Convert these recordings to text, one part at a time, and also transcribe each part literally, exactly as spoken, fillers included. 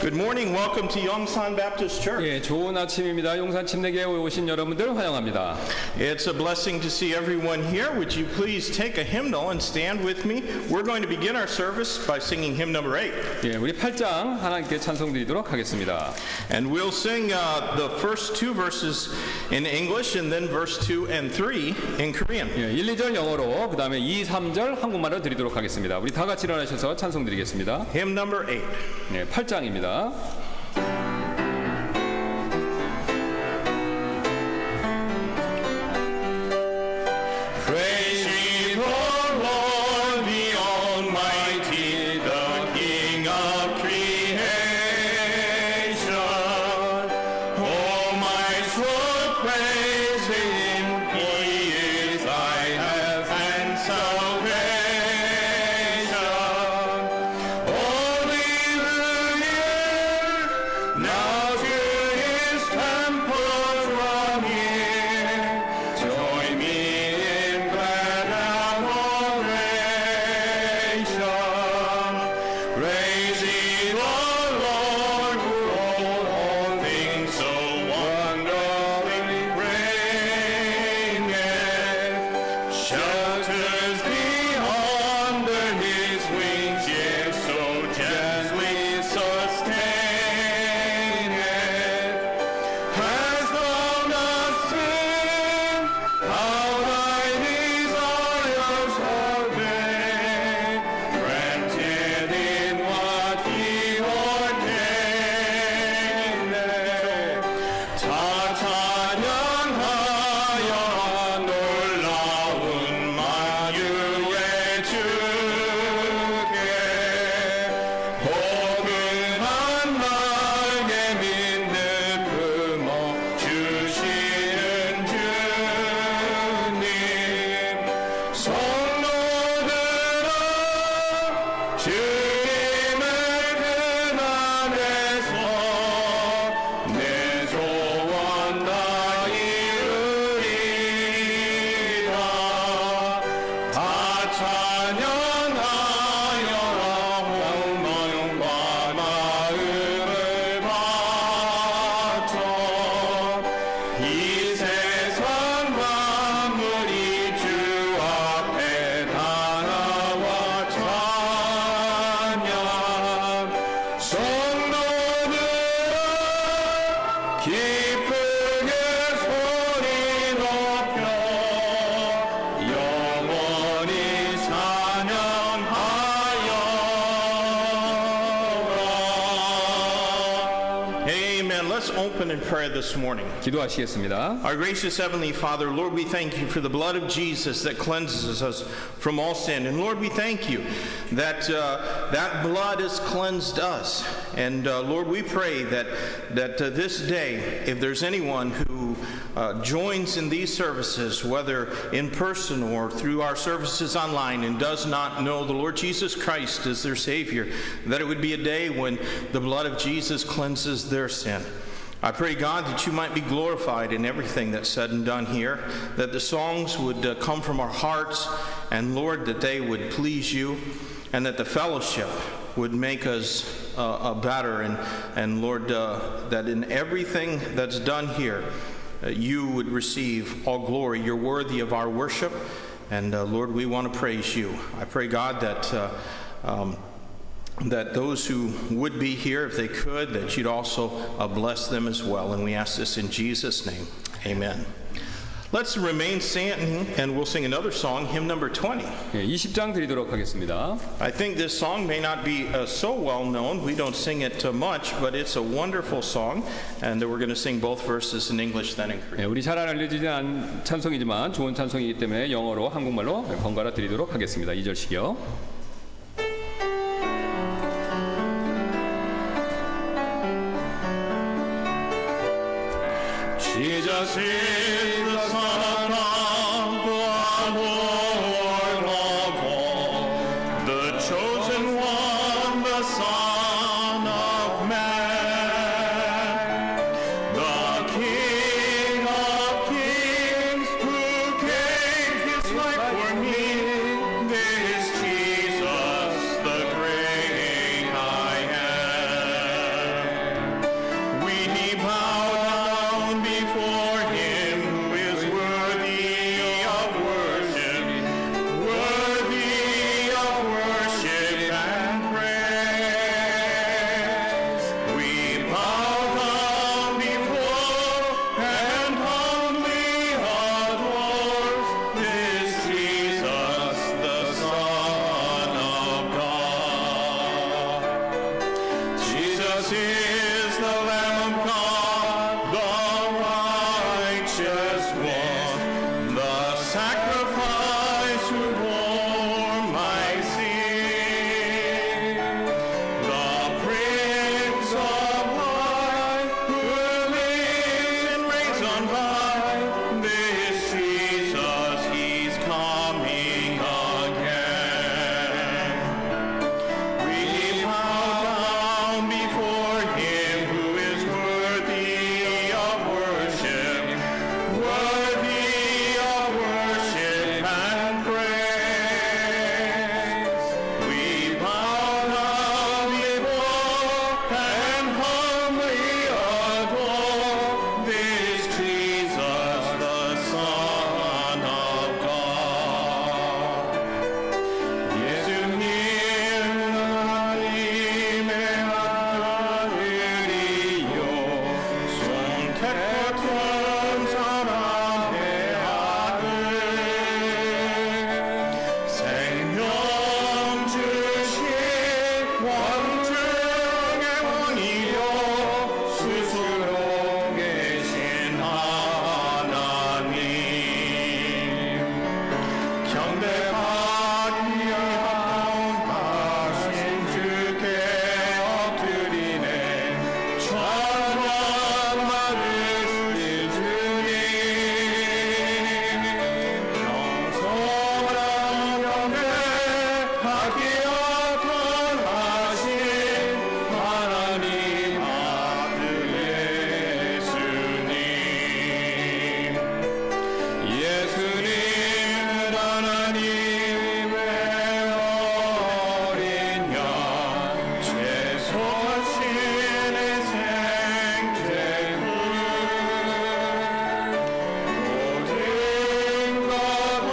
Good morning. Welcome to Yongsan Baptist Church. 예, 좋은 아침입니다. 용산 침례교회에 오신 여러분들 환영합니다. It's a blessing to see everyone here. Would you please take a hymnal and stand with me? We're going to begin our service by singing hymn number eight. 예, 우리 팔 장 하나님께 찬송드리도록 하겠습니다. And we'll sing uh, the first two verses in English and then verse two and three in Korean. 예, 일, 이 절 영어로 그 다음에 이, 삼 절 한국말로 드리도록 하겠습니다. 우리 다 같이 일어나셔서 찬송드리겠습니다. Hymn number eight. 예, 팔 장입니다. This morning. 기도하시겠습니다. Our gracious Heavenly Father, Lord, we thank you for the blood of Jesus that cleanses us from all sin. And Lord, we thank you that uh, that blood has cleansed us. And uh, Lord, we pray that, that uh, this day, if there's anyone who uh, joins in these services, whether in person or through our services online, and does not know the Lord Jesus Christ as their Savior, that it would be a day when the blood of Jesus cleanses their sin. I pray, God, that you might be glorified in everything that's said and done here, that the songs would uh, come from our hearts, and Lord, that they would please you, and that the fellowship would make us uh, better, and, and Lord, uh, that in everything that's done here, uh, you would receive all glory. You're worthy of our worship, and uh, Lord, we want to praise you. I pray, God, that uh, um, that those who would be here, if they could, that you'd also uh, bless them as well. And we ask this in Jesus' name. Amen. Let's remain standing, and we'll sing another song, hymn number twenty. 예, 이십 장 드리도록 하겠습니다. I think this song may not be uh, so well known. We don't sing it uh, much, but it's a wonderful song. And we're going to sing both verses in English, then in Korean. 예, 우리 잘 알려지지 않은 찬송이지만 좋은 찬송이기 때문에 영어로 한국말로 번갈아 드리도록 하겠습니다. 이 절씩이요. Jesus is the Son of the Lord of all, the chosen one, the Son of Man, the King of kings who gave his life for me. This Jesus, the great I am. Jesus is the Lamb of God, the righteous one, the sacrifice who bore my sin. The Prince of Life who lives and reigns on high, this Jesus, he's coming again. We bow down before him who is worthy of worship, worthy of worship and praise. We bow down before and humbly adore this Jesus, the Son of God. 예수님 하나님의 아들이요 손택했던 사람의 아들 생명 주신 왕중의 왕이요 스스로 계신 하나님 경배하기 합당하신 주께 엎드리네 찬양 받으실 주님 영원한 경배하기 합당하신 하나님 아들 예수님 예수님 하나님의 어린 양 죄소하신의 생제물 모든 것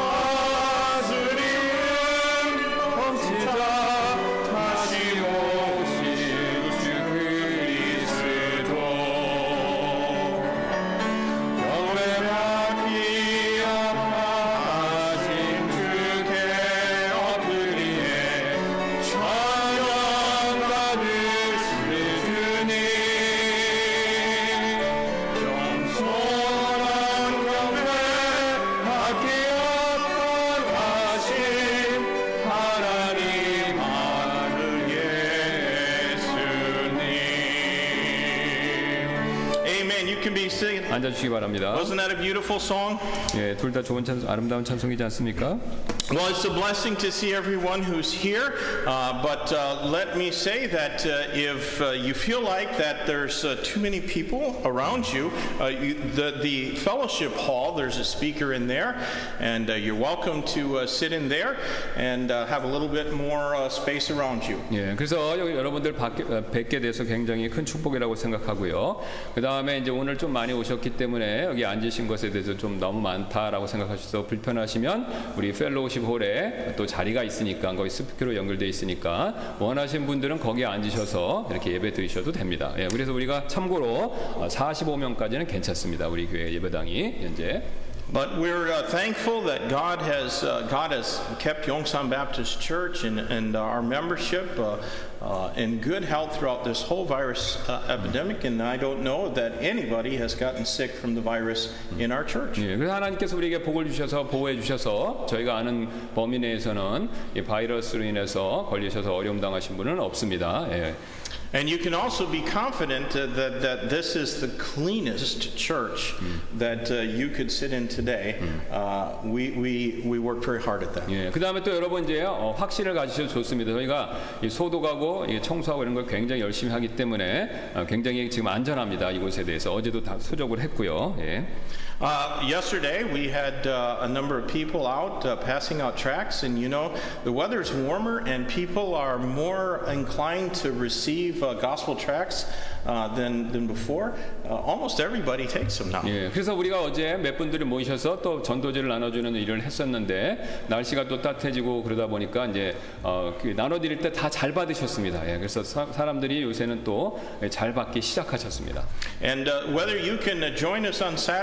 다스리는 범치자 다시 오실 주 그리스도 경배받기 합당하신 주께 엎드리에 찬양 받으실 주님 겸손한 경배받기 합당하신 하나님 아들 예수님. Amen. You can be singing. 앉아주시기 바랍니다. Wasn't that a beautiful song? 예, 둘 다 좋은 찬, 아름다운 찬송이지 않습니까? Well, it's a blessing to see everyone who's here, uh, but uh, let me say that uh, if uh, you feel like that there's uh, too many people around you, uh, you the, the fellowship hall, there's a speaker in there, and uh, you're welcome to uh, sit in there and uh, have a little bit more uh, space around you. 예, 그래서 여기 여러분들 뵙게, 어, 뵙게 돼서 굉장히 큰 축복이라고 생각하고요. 그 다음에 이제 오늘 좀 많이 오셨기 때문에 여기 앉으신 것에 대해서 좀 너무 많다라고 생각하셔서 불편하시면 우리 펠로우십 홀에 또 자리가 있으니까 거기 스피커로 연결되어 있으니까 원하시는 분들은 거기에 앉으셔서 이렇게 예배 드리셔도 됩니다. 예, 그래서 우리가 참고로 사십오 명까지는 괜찮습니다. 우리 교회 예배당이 현재. But we're uh, thankful that God has uh, God has kept Yongsan Baptist Church and, and our membership uh, uh, in good health throughout this whole virus uh, epidemic, and I don't know that anybody has gotten sick from the virus in our church. 예, 그래서 하나님께서 우리에게 복을 주셔서 보호해 주셔서 저희가 아는 범위 내에서는 이 바이러스로 인해서 걸리셔서 어려움 당하신 분은 없습니다. 예. And you can also be confident uh, that, that this is the cleanest church mm. that uh, you could sit in today. Mm. Uh, we, we, we work very hard at that. 예, 그 다음에 또 여러분 이제 어, 확신을 가지셔도 좋습니다. 저희가 이 소독하고 이 청소하고 이런 걸 굉장히 열심히 하기 때문에 어, 굉장히 지금 안전합니다. 이곳에 대해서 어제도 다 소독을 했고요. 예. Uh, yesterday we had uh, a number of people out uh, passing out tracts, and you know the weather's warmer and people are more inclined to receive uh, gospel tracts uh, than than before. Uh, almost everybody takes them now. 예, 그래서 우리가 어제 몇 분들이 모이셔서 또 전도지를 나눠주는 일을 했었는데 날씨가 또 따뜻해지고 그러다 보니까 이제 어, 그 나눠드릴 때 다 잘 받으셨습니다. 예, 그래서 사, 사람들이 요새는 또 잘 받기 시작하셨습니다. And uh, whether you can uh, join us on Saturday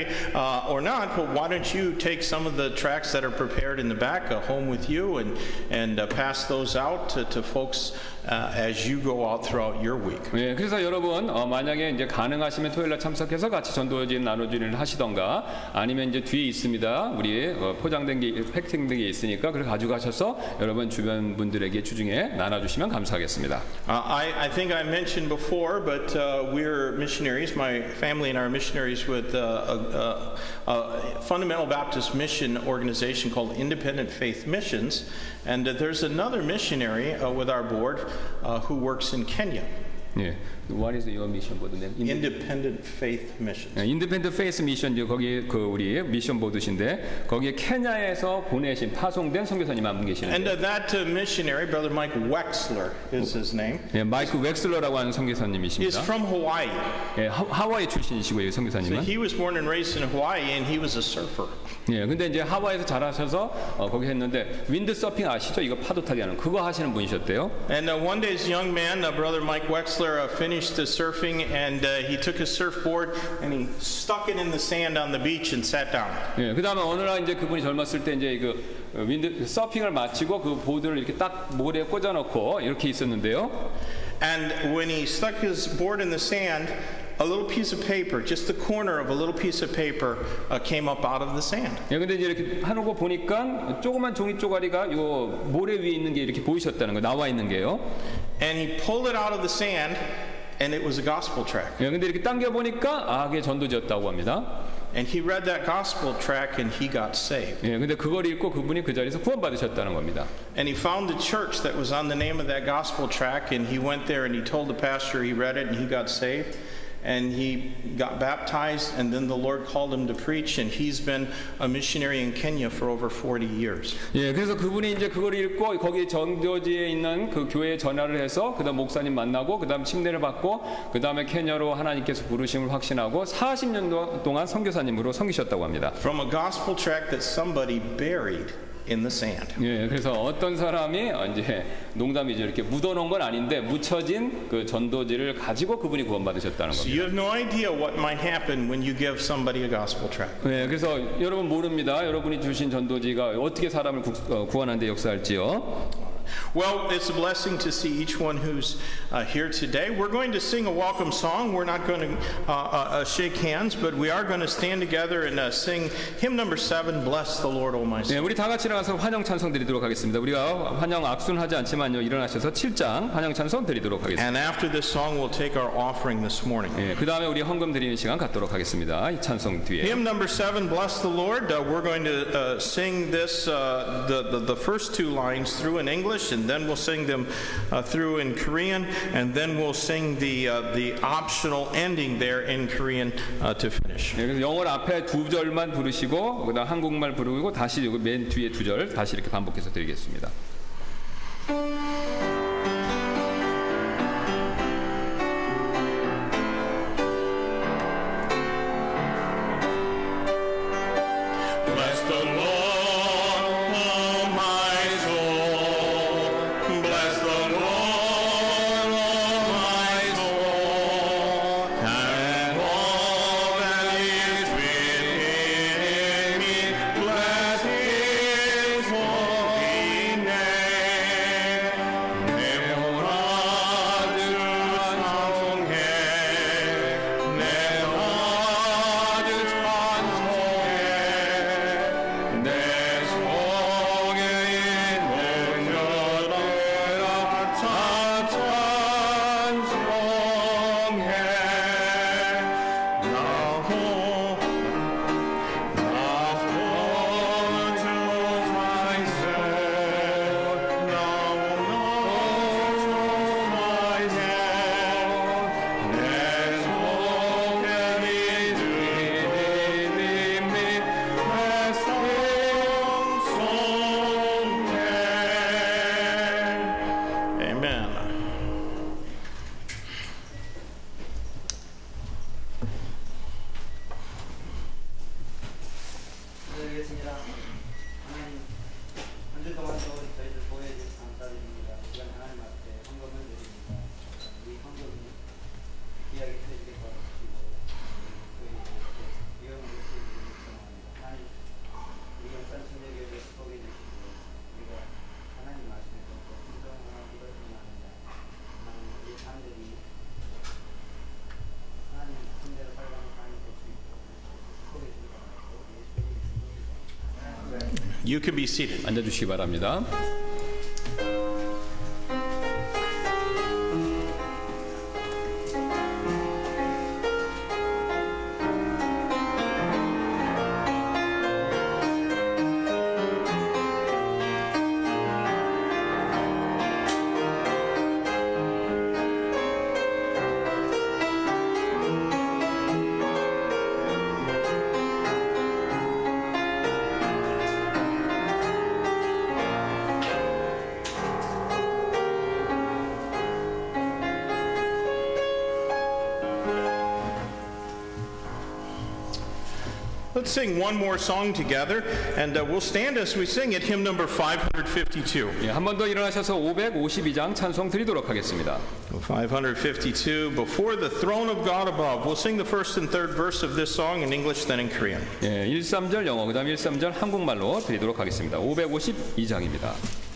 uh, or not, but why don't you take some of the tracts that are prepared in the back uh, home with you and, and uh, pass those out to, to folks uh, as you go out throughout your week. 예, 그래서 여러분 어, 만약에 이제 가능하시면 토요일 날 참석해서 같이 전도지 나눠주기를 하시던가 아니면 이제 뒤에 있습니다. 우리 어, 포장된 게 패킹된 게 있으니까 그걸 가져가셔서 여러분 주변 분들에게 주중에 나눠주시면 감사하겠습니다. Uh, I, I think I mentioned before, but uh, we're missionaries. My family and I are missionaries with uh, a, a, a fundamental Baptist mission organization called Independent Faith Missions. And uh, there's another missionary uh, with our board uh, who works in Kenya. 예. What is your mission board name? Independent Faith Missions. 인디펜던트 페이스 미션 거기 그 우리 미션 보드신데 거기에 케냐에서 보내신 파송된 선교사님 한 분 계시는데. And uh, that uh, missionary, Brother Mike Wexler, is his name. 예, 마이크 웩슬러라고 하는 Is 선교사님이십니다. from Hawaii. 예, 하, 하와이 출신이시고요, 이 So 선교사님은. he was born and raised in Hawaii, and he was a surfer. 예, 근데 이제 하와이에서 자라셔서 어, 거기 했는데 윈드 서핑 아시죠? 이거 파도 타기 하는 그거 하시는 분이셨대요. And uh, one day, this young man, uh, Brother Mike Wexler, uh, finished the surfing, and uh, he took his surfboard and he stuck it in the sand on the beach and sat down. 예, 그다음에 어느 날 이제 그분이 젊었을 때 이제 그 윈드 서핑을 마치고 그 보드를 이렇게 딱 모래에 꽂아놓고 이렇게 있었는데요. And when he stuck his board in the sand, a little piece of paper, just the corner of a little piece of paper, uh, came up out of the sand. 예, 근데 이제 이렇게 하는 거 보니까 조그만 종이 쪼가리가 요 모래 위에 있는 게 이렇게 보이셨다는 거, 나와 있는 게요. And he pulled it out of the sand, and it was a gospel tract. 예, 근데 이렇게 당겨 보니까 아, 그게 전도지였다고 합니다. And he read that gospel tract, and he got saved. 예, 근데 그걸 읽고 그분이 그 자리에서 구원받으셨다는 겁니다. And he found the church that was on the name of that gospel tract, and he went there and he told the pastor he read it, and he got saved. And he got baptized, and then the Lord called him to preach, and he's been a missionary in Kenya for over forty years. 예, 그래서 그분이 이제 그걸 읽고 거기 전도지에 있는 그 교회에 전화를 해서 그다음 목사님 만나고 그다음 침례를 받고 그다음에 케냐로 하나님께서 부르심을 확신하고 사십 년 동안 선교사님으로 섬기셨다고 합니다. From a gospel tract that somebody buried in the sand. 예, 그래서 어떤 사람이 이제 농담이죠. 이렇게 묻어놓은 건 아닌데 묻혀진 그 전도지를 가지고 그분이 구원받으셨다는 So 겁니다. you have no idea what might happen when you give somebody a gospel tract. 예, 그래서 여러분 모릅니다. 여러분이 주신 전도지가 어떻게 사람을 구, 어, 구원하는 데 역사할지요. Well, it's a blessing to see each one who's uh, here today. We're going to sing a welcome song. We're not going to uh, uh, shake hands, but we are going to stand together and uh, sing hymn number seven, Bless the Lord, O my soul. 예, 우리 다 같이 일어나서 환영 찬송 드리도록 하겠습니다. 우리가 환영 악수는 하지 않지만요. 일어나셔서 칠 장 환영 찬송 드리도록 하겠습니다. And after this song, we'll take our offering this morning. 예, 그 다음에 우리 헌금 드리는 시간 갖도록 하겠습니다. 이 찬송 뒤에. Hymn number seven, Bless the Lord. Uh, we're going to uh, sing this, uh, the, the, the first two lines through in English, and then we'll sing them uh, through in Korean, and then we'll sing the, uh, the optional ending there in Korean uh, to finish. 예, 그래서 영어 앞에 두 절만 부르시고 그다음 한국말 부르고 다시 여기 맨 뒤에 두 절 다시 이렇게 반복해서 드리겠습니다. 이야기 해주게 도와주시고 저희 이렇게 이용을 할수 있는 You can be seated. 앉아주시기 바랍니다. Let's sing one more song together, and uh, we'll stand as we sing it, hymn number five fifty-two. 예, 한 번 더 일어나셔서 오백오십이 장 찬송 드리도록 하겠습니다. five fifty-two, Before the Throne of God Above. We'll sing the first and third verse of this song in English, then in Korean. 예, 일, 삼 절 영어, 그 다음 일, 삼 절 한국말로 드리도록 하겠습니다. 오백오십이 장입니다.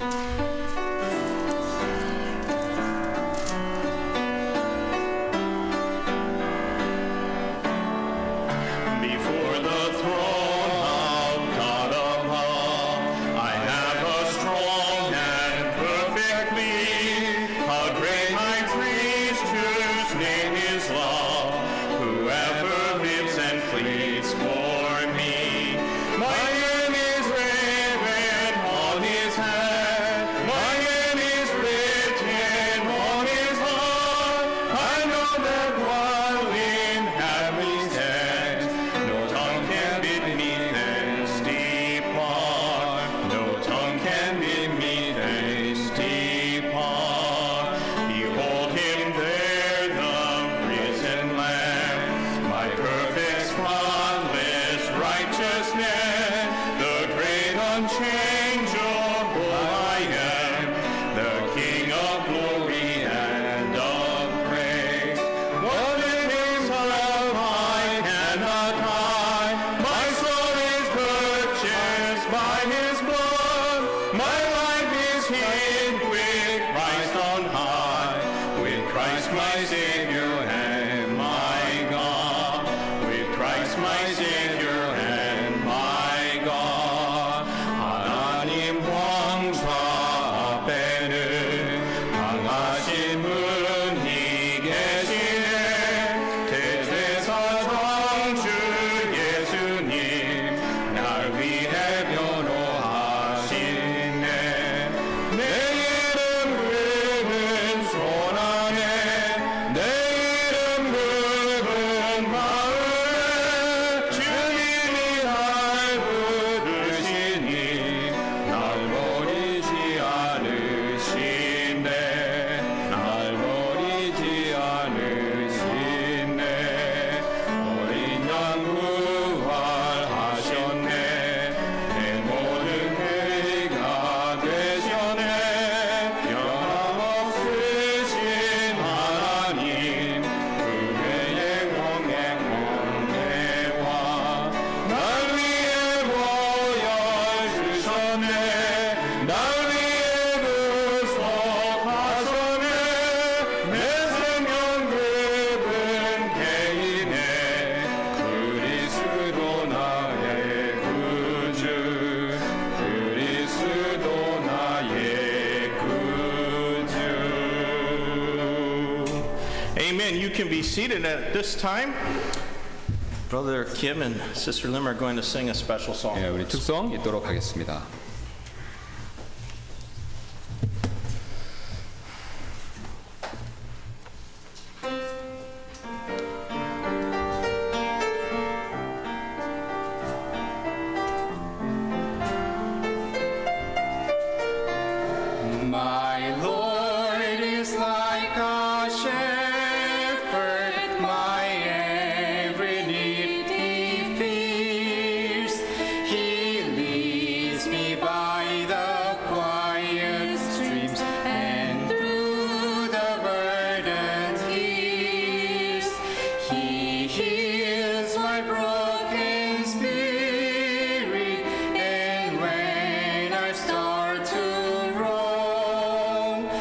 Amen. You can be seated at this time. Brother Kim and Sister Lim are going to sing a special song. 예, 우리 특송 있도록 하겠습니다. Start to roam.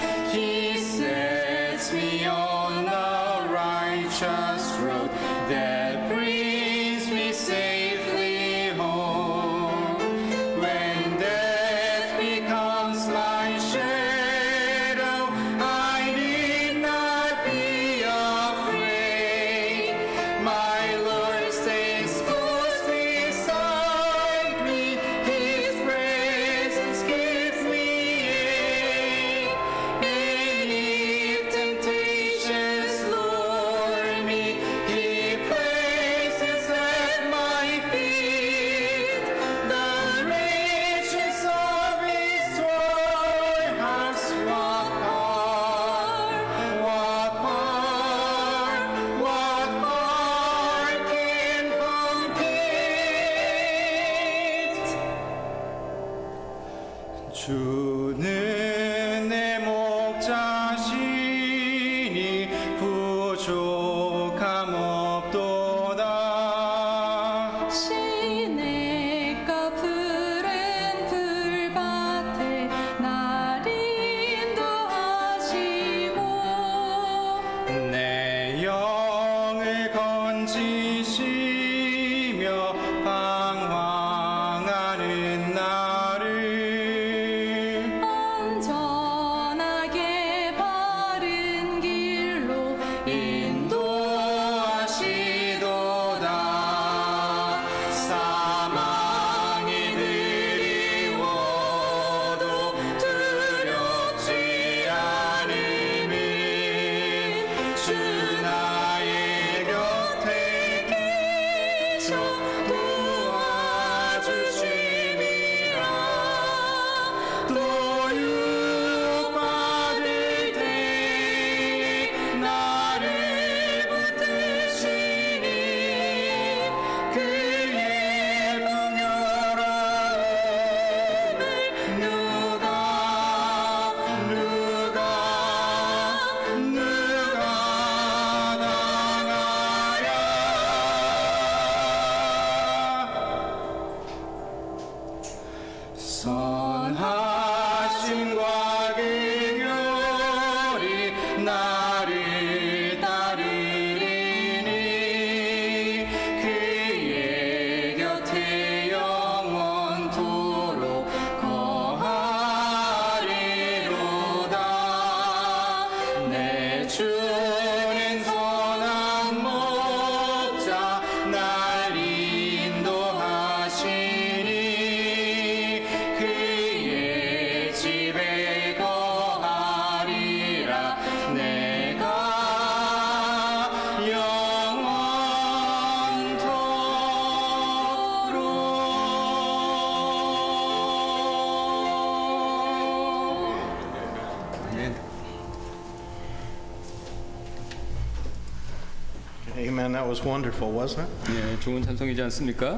Amen. That was wonderful, wasn't it? 예, 좋은 찬송이지 않습니까?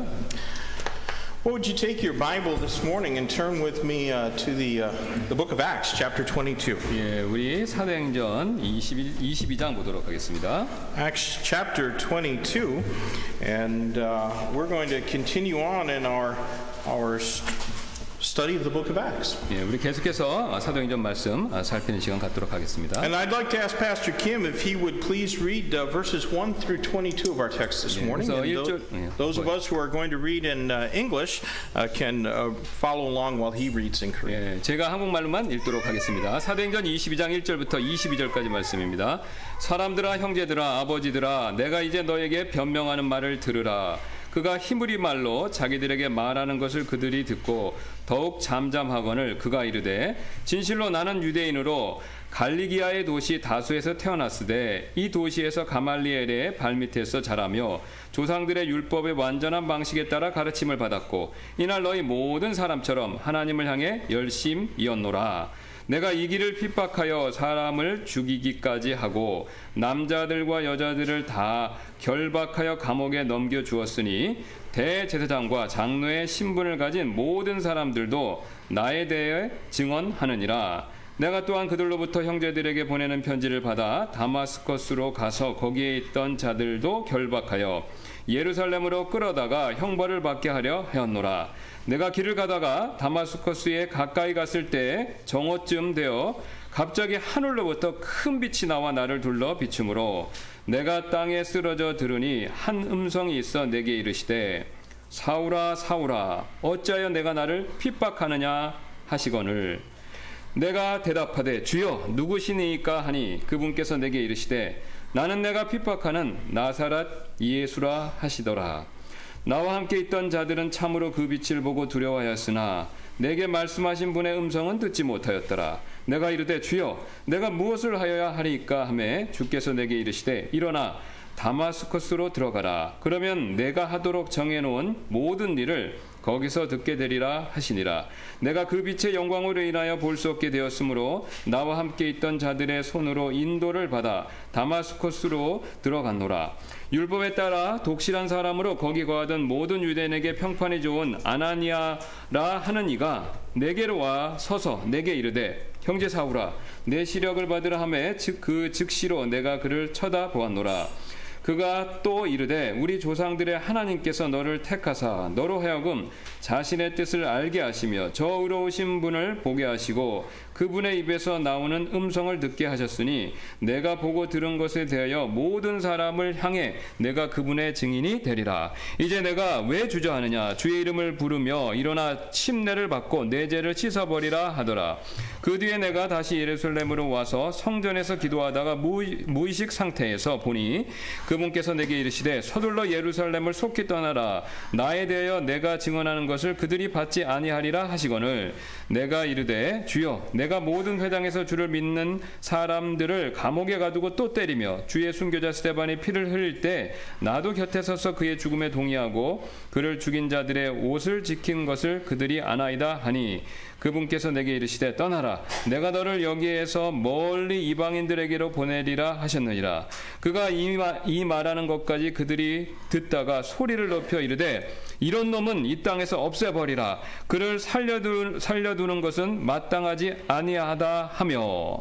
Well, would you take your Bible this morning and turn with me uh, to the uh, the book of Acts, chapter twenty-two. 예, 우리 사도행전 이십이 장 보도록 하겠습니다. Acts chapter twenty-two, and uh, we're going to continue on in our our study of the book of Acts. 예, 우리 계속해서 사도행전 말씀 살피는 시간 갖도록 하겠습니다. And I'd like to ask Pastor Kim if he would please read uh, verses one through twenty-two of our text this morning. 예, And 일절, those, 예, those of us who are going to read in uh, English uh, can uh, follow along while he reads in Korean. 예, 제가 한국말로만 읽도록 하겠습니다. 사도행전 이십이 장 일 절부터 이십이 절까지 말씀입니다. 사람들아, 형제들아, 아버지들아, 내가 이제 너에게 변명하는 말을 들으라. 그가 히브리 말로 자기들에게 말하는 것을 그들이 듣고 더욱 잠잠하거늘 그가 이르되 진실로 나는 유대인으로 갈리기아의 도시 다수에서 태어났으되 이 도시에서 가말리엘의 발밑에서 자라며 조상들의 율법의 완전한 방식에 따라 가르침을 받았고 이날 너희 모든 사람처럼 하나님을 향해 열심이었노라. 내가 이 길을 핍박하여 사람을 죽이기까지 하고 남자들과 여자들을 다 결박하여 감옥에 넘겨주었으니 대제사장과 장로의 신분을 가진 모든 사람들도 나에 대해 증언하느니라. 내가 또한 그들로부터 형제들에게 보내는 편지를 받아 다마스커스로 가서 거기에 있던 자들도 결박하여 예루살렘으로 끌어다가 형벌을 받게 하려 하였노라. 내가 길을 가다가 다마스커스에 가까이 갔을 때 정오쯤 되어 갑자기 하늘로부터 큰 빛이 나와 나를 둘러 비추므로 내가 땅에 쓰러져 들으니 한 음성이 있어 내게 이르시되 사울아 사울아 어찌하여 내가 나를 핍박하느냐 하시거늘 내가 대답하되 주여 누구시니까 하니 그분께서 내게 이르시되 나는 내가 핍박하는 나사렛 예수라 하시더라. 나와 함께 있던 자들은 참으로 그 빛을 보고 두려워하였으나 내게 말씀하신 분의 음성은 듣지 못하였더라. 내가 이르되 주여 내가 무엇을 하여야 하리까 하매 주께서 내게 이르시되 일어나 다마스커스로 들어가라. 그러면 내가 하도록 정해놓은 모든 일을 거기서 듣게 되리라 하시니라. 내가 그 빛의 영광으로 인하여 볼 수 없게 되었으므로 나와 함께 있던 자들의 손으로 인도를 받아 다마스커스로 들어갔노라. 율법에 따라 독실한 사람으로 거기 거하던 모든 유대인에게 평판이 좋은 아나니아라 하는 이가 내게로 와 서서 내게 이르되 형제 사울아 내 시력을 받으라 하매 즉 그 즉시로 내가 그를 쳐다보았노라. 그가 또 이르되 우리 조상들의 하나님께서 너를 택하사 너로 하여금 자신의 뜻을 알게 하시며 저 의로우신 분을 보게 하시고 그분의 입에서 나오는 음성을 듣게 하셨으니 내가 보고 들은 것에 대하여 모든 사람을 향해 내가 그분의 증인이 되리라. 이제 내가 왜 주저하느냐 주의 이름을 부르며 일어나 침례를 받고 내 죄를 씻어버리라 하더라. 그 뒤에 내가 다시 예루살렘으로 와서 성전에서 기도하다가 무의식 상태에서 보니 그분께서 내게 이르시되 서둘러 예루살렘을 속히 떠나라. 나에 대하여 내가 증언하는 것을 그들이 받지 아니하리라 하시거늘 내가 이르되 주여 내가 모든 회당에서 주를 믿는 사람들을 감옥에 가두고 또 때리며 주의 순교자 스데반이 피를 흘릴 때 나도 곁에 서서 그의 죽음에 동의하고 그를 죽인 자들의 옷을 지킨 것을 그들이 아나이다 하니 그분께서 내게 이르시되 떠나라. 내가 너를 여기에서 멀리 이방인들에게로 보내리라 하셨느니라. 그가 이, 마, 이 말하는 것까지 그들이 듣다가 소리를 높여 이르되 이런 놈은 이 땅에서 없애버리라. 그를 살려두, 살려두는 것은 마땅하지 아니하다 하며.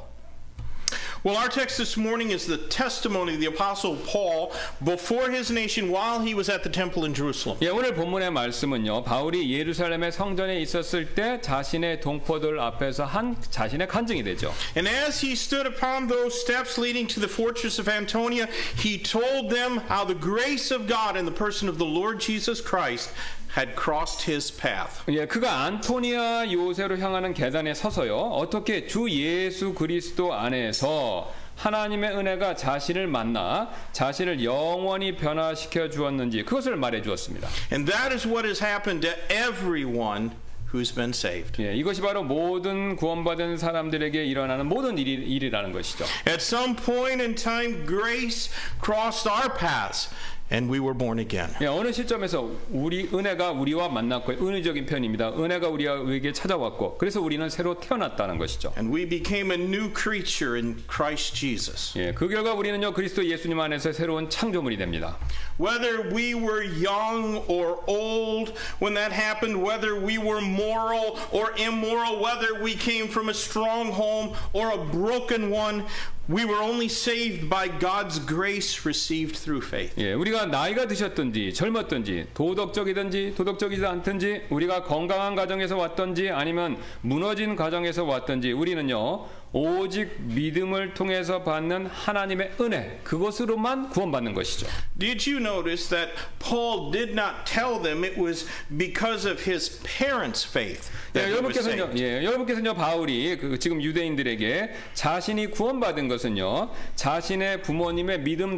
Well, our text this morning is the testimony of the Apostle Paul before his nation while he was at the temple in Jerusalem. 예, 오늘 본문의 말씀은요. 바울이 예루살렘의 성전에 있었을 때 자신의 동포들 앞에서 한 자신의 간증이 되죠. And as he stood upon those steps leading to the fortress of Antonia, he told them how the grace of God in the person of the Lord Jesus Christ had crossed his path. 예, 그가 안토니아 요새로 향하는 계단에 서서요. 어떻게 주 예수 그리스도 안에서 하나님의 은혜가 자신을 만나 자신을 영원히 변화시켜 주었는지 그것을 말해 주었습니다. And that is what has happened to everyone who's been saved. 예, 이것이 바로 모든 구원받은 사람들에게 일어나는 모든 일이, 일이라는 것이죠. At some point in time, grace crossed our paths. and we were born again. 예, 어느 시점에서 우리 은혜가 우리와 만났고 은혜적인 표현입니다. 은혜가 우리에게 찾아왔고 그래서 우리는 새로 태어났다는 것이죠. And we became a new creature in Christ Jesus. 예, 그 결과 우리는요 그리스도 예수님 안에서 새로운 창조물이 됩니다. Whether we were young or old when that happened, whether we were moral or immoral, whether we came from a strong home or a broken one, we were only saved by God's grace received through faith. 예, 우리가 나이가 드셨든지 젊었든지 도덕적이든지 도덕적이지 않든지 우리가 건강한 가정에서 왔든지 아니면 무너진 가정에서 왔든지 우리는요 오직 믿음을 통해서 받는 하나님의 은혜 그것으로만 구원받는 것이죠. Did you notice that Paul did not tell them it was because of his parents' faith that 예, he was 여러분께서는요, saved? 예, 여러분께서는요 바울이 그 지금 유대인들에게 자신이 구원받은 것은요 자신의 부모님의 믿음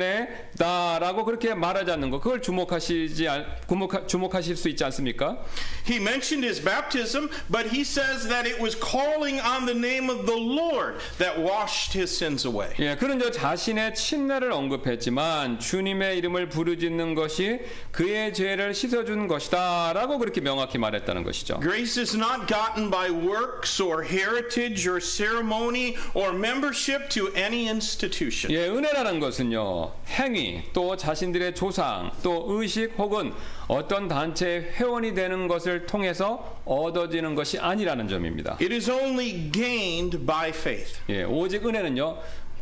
덕분에다라고 그렇게 말하지 않는 것 그걸 주목하시지 주목하, 주목하실 수 있지 않습니까? He mentioned his baptism, but he says that it was calling on the name of the Lord that washed his sins away. 예, 그는요 자신의 친례를 언급했지만 주님의 이름을 부르짖는 것이 그의 죄를 씻어준 것이다라고 그렇게 명확히 말했다는 것이죠. Grace is not gotten by works or heritage or ceremony or membership to any institution. 예, 은혜라는 것은요 행위 또 자신들의 조상 또 의식 혹은 어떤 단체의 회원이 되는 것을 통해서 얻어지는 것이 아니라는 점입니다. It is only gained by faith. 예, 오직 은혜는요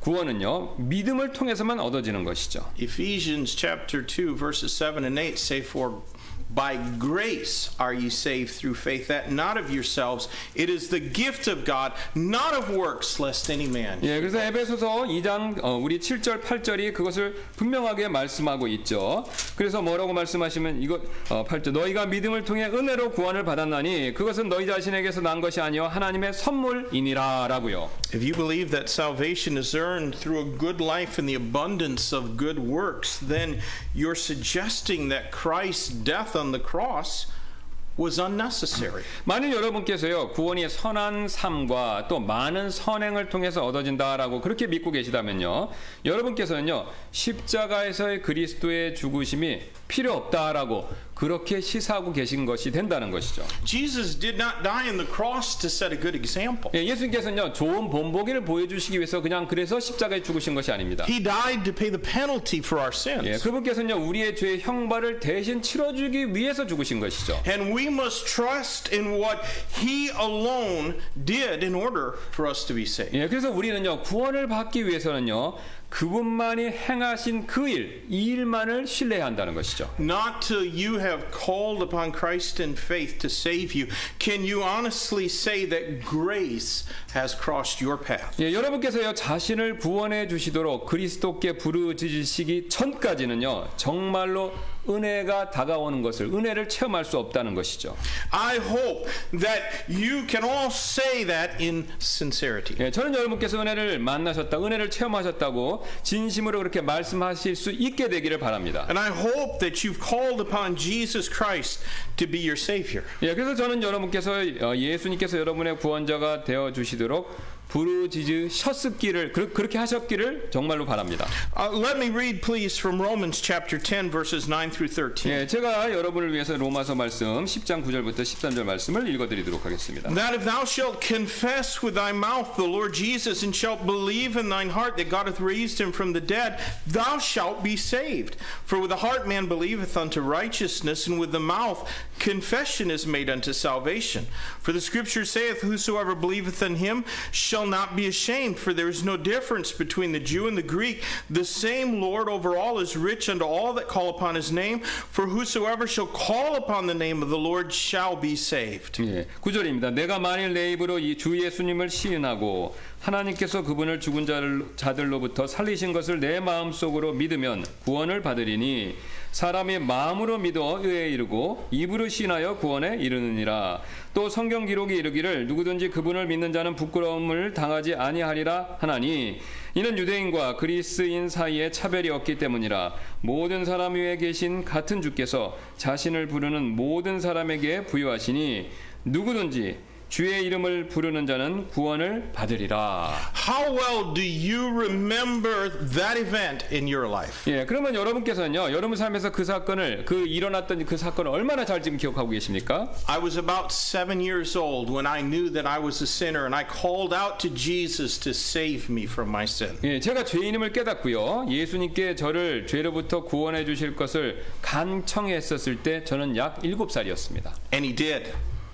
구원은요 믿음을 통해서만 얻어지는 것이죠. Ephesians chapter two verses seven and eight say for by grace are ye saved through faith, that not of yourselves, it is the gift of God, not of works, lest any man. 예, 그래서 에베소서 이 장 어, 우리 칠 절 팔 절이 그것을 분명하게 말씀하고 있죠. 그래서 뭐라고 말씀하시면 이거 어, 팔 절 너희가 믿음을 통해 은혜로 구원을 받았나니 그것은 너희 자신에게서 난 것이 아니요 하나님의 선물이니라라고요. If you believe that salvation is earned through a good life and the abundance of good works, then you're suggesting that Christ's death on the cross was unnecessary. 만일 여러분께서요 구원이 선한 삶과 또 많은 선행을 통해서 얻어진다라고 그렇게 믿고 계시다면요 여러분께서는요 십자가에서의 그리스도의 죽으심이 필요 없다라고 그렇게 시사하고 계신 것이 된다는 것이죠. Jesus did not die on the cross to set a good example. 예, 예수님께서는요 좋은 본보기를 보여주시기 위해서 그냥 그래서 십자가에 죽으신 것이 아닙니다. He died to pay the penalty for our sins. 예, 그분께서는요 우리의 죄의 형벌을 대신 치러주기 위해서 죽으신 것이죠. And we must trust in what He alone did in order for us to be saved. 예, 그래서 우리는요 구원을 받기 위해서는요 그분만이 행하신 그 일, 이 일만을 신뢰해야 한다는 것이죠. Not till you have called upon Christ in faith to save you can you honestly say that grace has crossed your path. 예, 여러분께서요 자신을 구원해 주시도록 그리스도께 부르짖으시기 전까지는요 정말로 은혜가 다가오는 것을 은혜를 체험할 수 없다는 것이죠. I hope that you can all say that in sincerity. 예, 저는 여러분께서 은혜를 만나셨다, 은혜를 체험하셨다고 진심으로 그렇게 말씀하실 수 있게 되기를 바랍니다. And I hope that you've called upon Jesus Christ to be your Savior. 예, 그래서 저는 여러분께서 예수님께서 여러분의 구원자가 되어 주시도록 부르짖으셨기를 그렇게 하셨기를 정말로 바랍니다. Uh, let me read please from Romans chapter ten verses nine through thirteen. 예, 제가 여러분을 위해서 로마서 말씀 십 장 구 절부터 십삼 절 말씀을 읽어드리도록 하겠습니다. That if thou shalt confess with thy mouth the Lord Jesus and shalt believe in thine heart that God hath raised him from the dead, thou shalt be saved. For with the heart man believeth unto righteousness, and with the mouth confession is made unto salvation. For the scripture saith, whosoever believeth in him shall not be ashamed, for there is no difference between the Jew and the Greek. The same Lord over all is rich unto all that call upon his name. For whosoever shall call upon the name of the Lord shall be saved. 예, 구 절입니다. 내가 만일 내 입으로 이 주 예수님을 시인하고 하나님께서 그분을 죽은 자들로부터 살리신 것을 내 마음속으로 믿으면 구원을 받으리니 사람이 마음으로 믿어 의에 이르고 입으로 시인하여 구원에 이르느니라. 또 성경 기록이 이르기를 누구든지 그분을 믿는 자는 부끄러움을 당하지 아니하리라 하나니 이는 유대인과 그리스인 사이에 차별이 없기 때문이라. 모든 사람 위에 계신 같은 주께서 자신을 부르는 모든 사람에게 부여하시니 누구든지 주의 이름을 부르는 자는 구원을 받으리라. How well do you remember that event in your life? 예, 그러면 여러분께서는요, 여러분 삶에서 그 사건을, 그 일어났던 그 사건을 얼마나 잘 지금 기억하고 계십니까? I was about seven years old when I knew that I was a sinner and I called out to Jesus to save me from my sin. 예, 제가 죄인임을 깨닫고요, 예수님께 저를 죄로부터 구원해 주실 것을 간청했었을 때 저는 약 일곱 살이었습니다. And he did.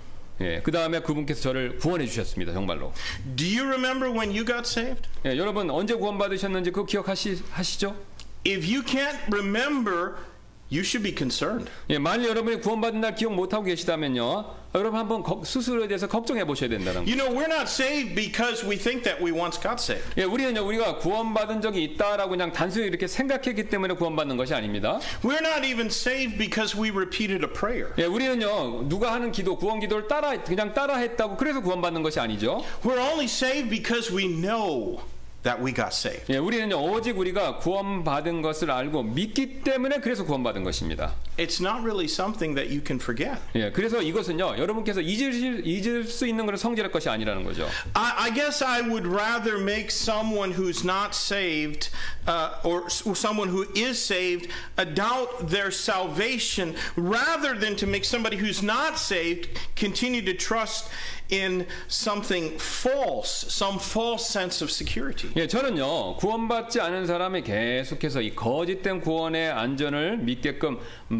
예, 그 다음에 그분께서 저를 구원해 주셨습니다. 정말로. Do you remember when you got saved? 예, 여러분 언제 구원 받으셨는지 그거 기억하시죠? If you can't remember, you should be concerned. 예, 만일 여러분이 구원받은 날 기억 못하고 계시다면요, 여러분 한번 거, 스스로에 대해서 걱정해 보셔야 된다는 거예요. You know, we're not saved because we think that we once got saved. 예, 우리는요, 우리가 구원받은 적이 있다라고 그냥 단순히 이렇게 생각했기 때문에 구원받는 것이 아닙니다. We're not even saved because we repeated a prayer. 예, 우리는요, 누가 하는 기도, 구원 기도를 따라 그냥 따라했다고 그래서 구원받는 것이 아니죠. We're only saved because we know that we got saved. 예, 우리는요, 오직 우리가 구원받은 것을 알고 믿기 때문에 그래서 구원받은 것입니다. It's not really something that you can forget. 예, 그래서 이것은요, 여러분께서 잊을, 잊을 수 있는 그런 성질의 것이 아니라는 거죠. I, I guess I would rather make someone who's not saved, uh, or someone who is saved, uh, doubt their salvation, rather than to make somebody who's not saved continue to trust in something false, some false sense of security. 예, 저는요, 구원받지 않은 사람이 계속해서 이 거짓된 구원의 안전을 믿게끔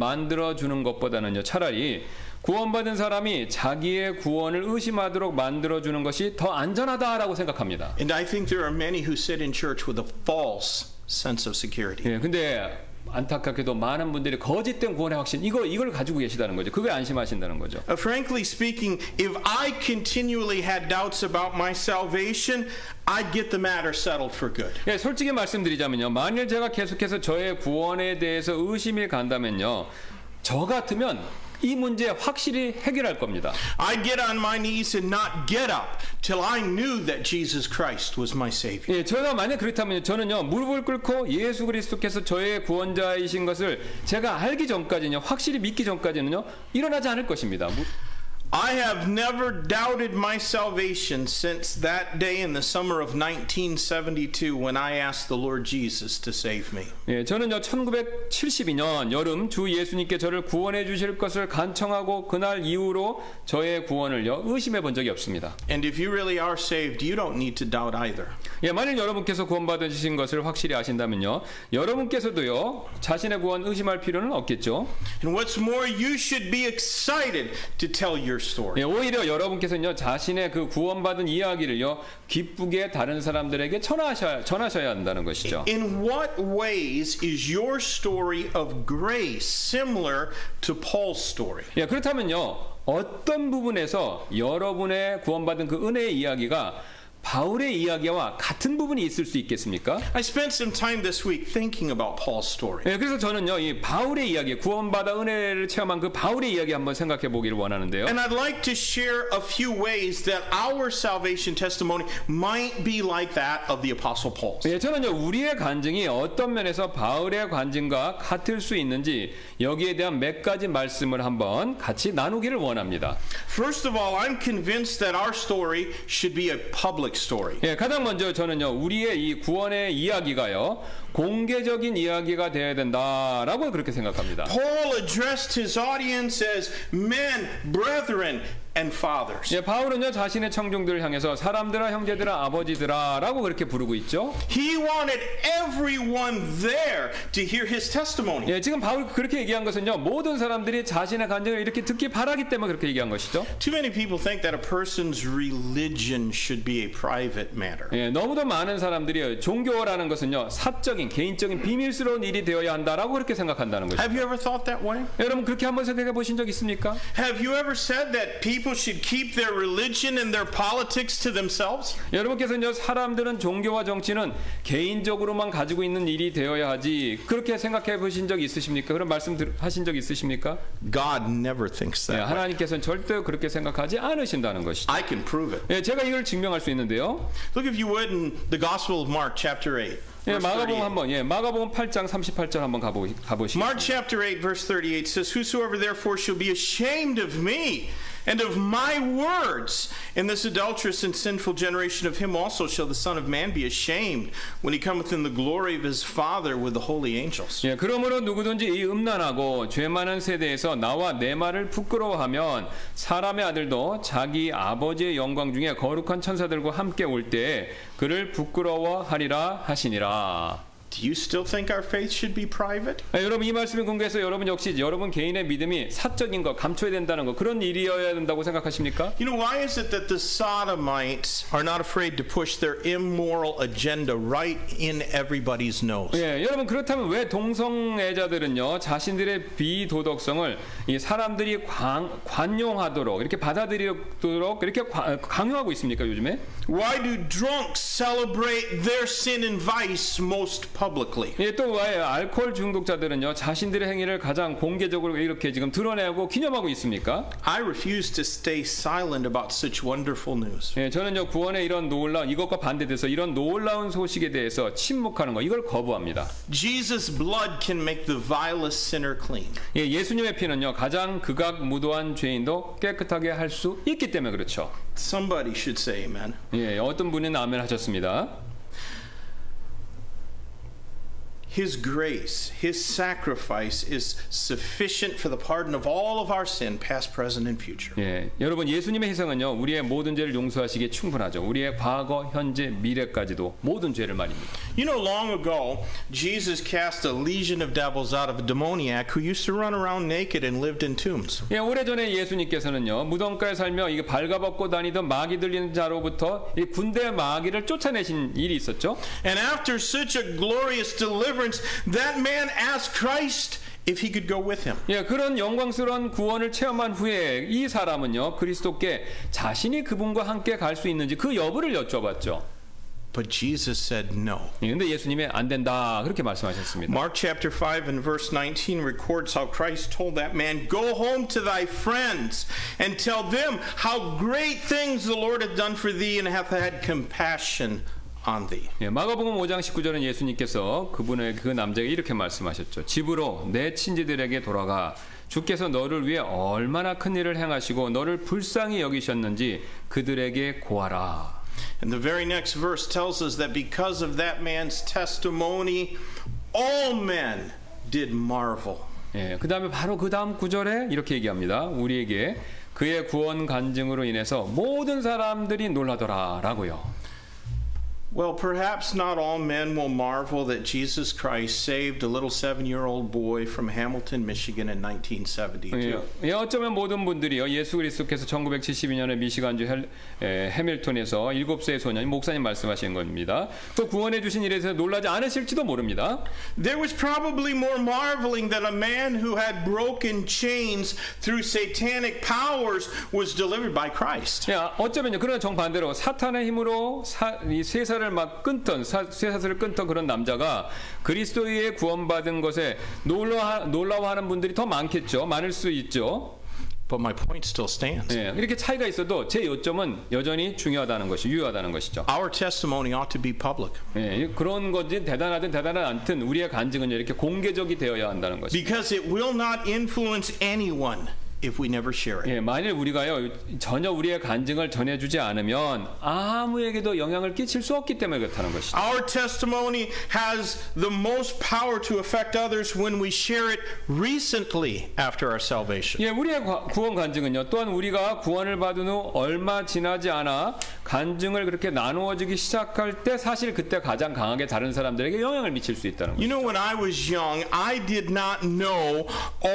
만들어주는 것보다는요, 차라리 구원받은 사람이 자기의 구원을 의심하도록 만들어주는 것이 더 안전하다라고 생각합니다. And I think there are many who sit in church with a false sense of security. 예, 근데 안타깝게도 많은 분들이 거짓된 구원의 확신, 이거, 이걸 가지고 계시다는 거죠. 그게 안심하신다는 거죠. Uh, frankly speaking, if I continually had doubts about my salvation, I'd get the matter settled for good. 예, 솔직히 말씀드리자면요, 만일 제가 계속해서 저의 구원에 대해서 의심이 간다면요, 저 같으면 이 문제 확실히 해결할 겁니다. I'd get on my knees and not get up till I knew that Jesus Christ was my Savior. 예, 제가 만약 그렇다면 저는요, 무릎을 꿇고 예수 그리스도께서 저의 구원자이신 것을 제가 알기 전까지는요, 확실히 믿기 전까지는요, 일어나지 않을 것입니다. I have never doubted my salvation since that day in the summer of nineteen seventy-two when I asked the Lord Jesus to save me. 예, 저는요, 천구백칠십이 년 여름 주 예수님께 저를 구원해 주실 것을 간청하고 그날 이후로 저의 구원을요, 의심해 본 적이 없습니다. And if you really are saved, you don't need to doubt either. 예, 만일 여러분께서 구원받으신 것을 확실히 아신다면요, 여러분께서도요, 자신의 구원 의심할 필요는 없겠죠. And what's more, you should be excited to tell your story. 예, 오히려 여러분께서는요, 자신의 그 구원받은 이야기를요, 기쁘게 다른 사람들에게 전하셔야, 전하셔야 한다는 것이죠. In what ways is your story of grace similar to Paul's story? 예, 그렇다면요, 어떤 부분에서 여러분의 구원받은 그 은혜의 이야기가 바울의 이야기와 같은 부분이 있을 수 있겠습니까? I spent some time this week thinking about Paul's story. 예, 그래서 저는요, 이 바울의 이야기, 구원받아 은혜를 체험한 그 바울의 이야기 한번 생각해 보기를 원하는데요. And I'd like to share a few ways that our salvation testimony might be like that of the Apostle Paul's. 예, 저는요, 우리의 간증이 어떤 면에서 바울의 간증과 같을 수 있는지 여기에 대한 몇 가지 말씀을 한번 같이 나누기를 원합니다. First of all, I'm convinced that our story should be a public story. 예, 가장 먼저 저는요, 우리의 이 구원의 이야기가요, 공개적인 이야기가 되어야 된다라고 그렇게 생각합니다. Paul addressed his audience as men, brethren, and fathers. 예, 바울은요, 자신의 청중들을 향해서 사람들아, 형제들아, 아버지들아라고 그렇게 부르고 있죠. He wanted everyone there to hear his testimony. 예, 지금 바울이 그렇게 얘기한 것은요, 모든 사람들이 자신의 간증을 이렇게 듣기 바라기 때문에 그렇게 얘기한 것이죠. Too many people think that a person's religion should be a private matter. 예, 너무도 많은 사람들이 종교라는 것은요, 사적인, 개인적인, 비밀스러운 일이 되어야 한다라고 그렇게 생각한다는 것이죠. Have you ever thought that way? 여러분 그렇게 한번 생각해 보신 적 있습니까? Have you ever said that people should keep their religion and their politics to themselves? 여러분께서는요, 사람들은 종교와 정치는 개인적으로만 가지고 있는 일이 되어야 하지, 그렇게 생각해 보신 적 있으십니까? 그런 말씀 들, 하신 적 있으십니까? God never thinks 예, that way. 하나님께서는 절대 그렇게 생각하지 않으신다는 것이죠. I can prove it. 예, 제가 이걸 증명할 수 있는데요. Look if you would in the Gospel of Mark chapter eight. 예, verse 마가복음 thirty-eight. 한번, 예, 마가복음 팔 장 삼십팔 절 한번 가보, 가보시죠. Mark chapter eight verse thirty-eight says, Whosoever therefore shall be ashamed of me And of my words in this adulterous and sinful generation, of him also shall the Son of Man be ashamed when he cometh in the glory of his Father with the holy angels. 예, 그러므로 누구든지 이 음란하고 죄 많은 세대에서 나와 내 말을 부끄러워하면 사람의 아들도 자기 아버지의 영광 중에 거룩한 천사들과 함께 올 때에 그를 부끄러워하리라 하시니라. Do you still think our faith should be private? 아, 여러분 이 말씀을 공개해서 여러분 역시 여러분 개인의 믿음이 사적인 거 감춰야 된다는 거 그런 일이어야 된다고 생각하십니까? You know, why is it that the Sodomites are not afraid to push their immoral agenda right in everybody's nose? 예, 여러분 그렇다면 왜 동성애자들은요 자신들의 비도덕성을 이 사람들이 관, 관용하도록 이렇게 받아들이도록 이렇게 과, 강요하고 있습니까 요즘에? Why do drunks celebrate their sin and vice most publicly? 예, 또 왜 알코올 중독자들은요 자신들의 행위를 가장 공개적으로 이렇게 지금 드러내고 기념하고 있습니까? I refuse to stay silent about such wonderful news. 예, 저는요 구원의 이런 놀라운 이것과 반대돼서 이런 놀라운 소식에 대해서 침묵하는 거 이걸 거부합니다. Jesus' blood can make the vilest sinner clean. 예, 예수님의 피는요 가장 극악무도한 죄인도 깨끗하게 할 수 있기 때문에 그렇죠. Somebody should say amen. 예, 어떤 분은 아멘 하셨습니다. His grace, His sacrifice is sufficient for the pardon of all of our sin, past, present, and future. 예, 여러분 예수님의 희생은요 우리의 모든 죄를 용서하시기에 충분하죠. 우리의 과거, 현재, 미래까지도 모든 죄를 말입니다. You know, long ago, Jesus cast a legion of devils out of a demoniac who used to run around naked and lived in tombs. 예, 오래전에 예수님께서는요 무덤가에 살며 이게 발가벗고 다니던 마귀 들리는 자로부터 이 군대 마귀를 쫓아내신 일이 있었죠. And after such a glorious deliverance, that man asked Christ if he could go with him. 예, 그런 영광스러운 구원을 체험한 후에 이 사람은요 그리스도께 자신이 그분과 함께 갈 수 있는지 그 여부를 여쭤봤죠. But Jesus said no. 예, 근데 예수님이 안 된다 그렇게 말씀하셨습니다. Mark chapter five and verse nineteen records how Christ told that man, "Go home to thy friends and tell them how great things the Lord hath done for thee and hath had compassion on thee." 예, 마가복음 오 장 십구 절은 예수님께서 그분의 그 남자에게 이렇게 말씀하셨죠. 집으로 내 친지들에게 돌아가 주께서 너를 위해 얼마나 큰 일을 행하시고 너를 불쌍히 여기셨는지 그들에게 고하라. And the very next verse tells us that because of that man's testimony, all men did marvel. 예, 그 다음에 바로 그 다음 구절에 이렇게 얘기합니다. 우리에게 그의 구원 간증으로 인해서 모든 사람들이 놀라더라라고요. Well, perhaps not all men will marvel that Jesus Christ saved a little seven-year-old boy from Hamilton, Michigan in nineteen seventy-two. 예, 예, 어쩌면 모든 분들이요 예수 그리스도께서 천구백칠십이 년에 미시간주 헬, 에, 해밀턴에서 일곱 세의 소년 목사님 말씀하신 겁니다. 또 구원해 주신 일에 대해서 놀라지 않으실지도 모릅니다. There was probably more marveling that a man who had broken chains through satanic powers was delivered by Christ. 예, 어쩌면요 그러나 정반대로 사탄의 힘으로 사, 이 세사를 막 끊던 사, 쇠사슬을 끊던 그런 남자가 그리스도의 구원받은 것에 놀라, 놀라워하는 분들이 더 많겠죠. 많을 수 있죠. But my point still stands. 예, 이렇게 차이가 있어도 제 요점은 여전히 중요하다는 것이 유효하다는 것이죠. Our testimony ought to be public. 예, 그런 건지 대단하든 대단하지 않든 우리의 간증은 이렇게 공개적이 되어야 한다는 것이죠. Because it will not influence anyone if we never share it. 예, 만일 우리가요 전혀 우리의 간증을 전해주지 않으면 아무에게도 영향을 끼칠 수 없기 때문에 그렇다는 것이죠. Our testimony has the most power to affect others when we share it recently after our salvation. 예, 우리의 구원 간증은요 또한 우리가 구원을 받은 후 얼마 지나지 않아 간증을 그렇게 나누어지기 시작할 때 사실 그때 가장 강하게 다른 사람들에게 영향을 미칠 수 있다는 거죠. You know, when I was young, I did not know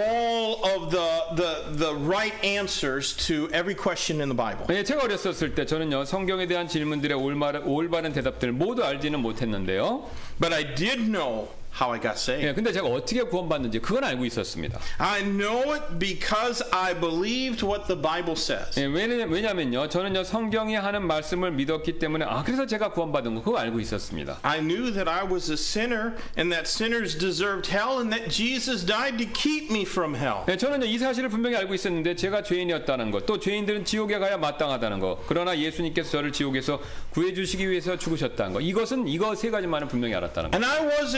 all of the the the right answers to every question in the Bible. 예, 제가 어렸었을 때 저는요 성경에 대한 질문들의 올바른, 올바른 대답들을 모두 알지는 못했는데요. But I did know how I got saved. 예, 근데 제가 어떻게 구원받는지 그건 알고 있었습니다. I know it because I believed what the Bible says. 예, 왜냐, 왜냐면요 저는요 성경이 하는 말씀을 믿었기 때문에 아 그래서 제가 구원받은 거 그거 알고 있었습니다. I knew that I was a sinner and that sinners deserved hell and that Jesus died to keep me from hell. 예, 저는요 이 사실을 분명히 알고 있었는데 제가 죄인이었다는 것, 또 죄인들은 지옥에 가야 마땅하다는 것, 그러나 예수님께서 저를 지옥에서 구해주시기 위해서 죽으셨다는 것, 이것은 이거 세 가지만은 분명히 알았다는 것. And I wasn't ashamed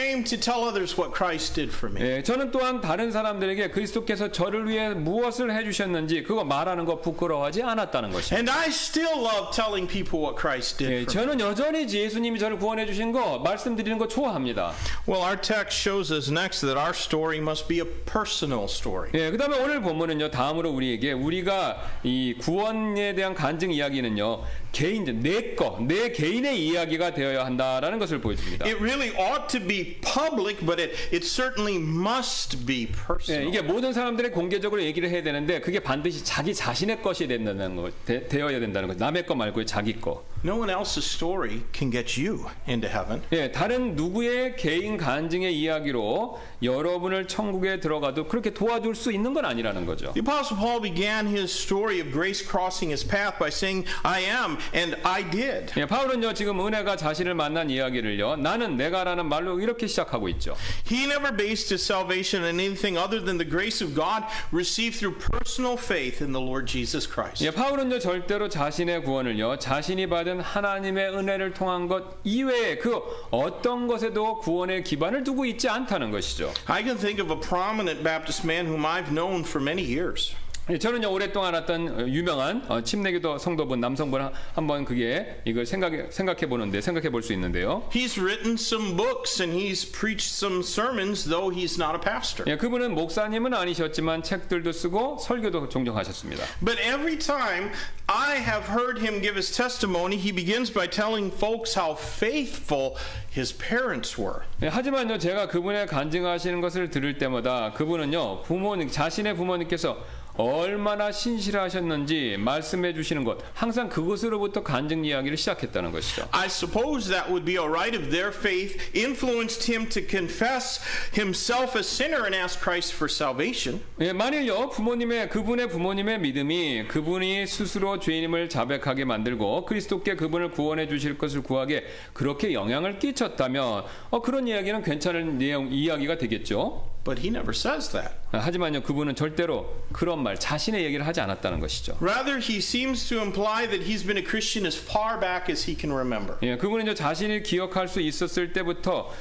ashamed to tell others what Christ did for me. 예, 저는 또한 다른 사람들에게 그리스도께서 저를 위해 무엇을 해주셨는지 그거 말하는 거 부끄러워하지 않았다는 것이죠. And I still love telling people what Christ did 예, for me. 저는 여전히 예수님이 저를 구원해 주신 거 말씀드리는 거 좋아합니다. Well, our text shows us next that our story must be a personal story. 예, 그다음에 오늘 본문은요. 다음으로 우리에게 우리가 이 구원에 대한 간증 이야기는요. 개인 내 거, 내 개인의 이야기가 되어야 한다라는 것을 보여줍니다. It really ought to be public, but it, it certainly must be personal. 예, 이게 모든 사람들이 공개적으로 얘기를 해야 되는데 그게 반드시 자기 자신의 것이 된다는 거, 되, 되어야 된다는 거. 남의 거 말고 자기 거. No one else's story can get you into heaven. 예, 다른 누구의 개인 간증의 이야기로 여러분을 천국에 들어가도 그렇게 도와줄 수 있는 건 아니라는 거죠. The Apostle Paul began his story of grace crossing his path by saying, I am, and I did. 예, 바울은요 지금 은혜가 자신을 만난 이야기를요 나는 내가라는 말로 이렇게 시작하고 있죠. He never based his salvation on anything other than the grace of God received through personal faith in the Lord Jesus Christ. 예, 바울은요 절대로 자신의 구원을요 자신이 받은 하나님의 은혜를 통한 것 이외에 그 어떤 것에도 구원의 기반을 두고 있지 않다는 것이죠. I can think of a prominent Baptist man whom I've known for many years. 저는요 오랫동안 알았던 유명한 침례교도 성도분 남성분 한번 그게 이걸 생각해 생각해 보는데 생각해 볼 수 있는데요. He's written some books and he's preached some sermons, though he's not a pastor. 예, 그분은 목사님은 아니셨지만 책들도 쓰고 설교도 종종 하셨습니다. But every time I have heard him give his testimony, he begins by telling folks how faithful his parents were. 예, 하지만요 제가 그분의 간증하시는 것을 들을 때마다 그분은요 부모님 자신의 부모님께서 얼마나 신실하셨는지 말씀해 주시는 것 항상 그것으로부터 간증 이야기를 시작했다는 것이죠. I suppose that would be a right of their faith influenced him to confess himself a sinner and ask Christ for salvation. 예, 만일요 부모님의 그분의 부모님의 믿음이 그분이 스스로 죄인임을 자백하게 만들고 그리스도께 그분을 구원해 주실 것을 구하게 그렇게 영향을 끼쳤다면 어, 그런 이야기는 괜찮은 내용 이야기가 되겠죠. But he never says that. 하지만요 그분은 절대로 그런 말 자신의 얘기를 하지 않았다는 것이죠. Rather, he seems to imply that he's been a Christian as far back as he can remember. 예, 그분은 자신이 기억할 수 있었을 때부터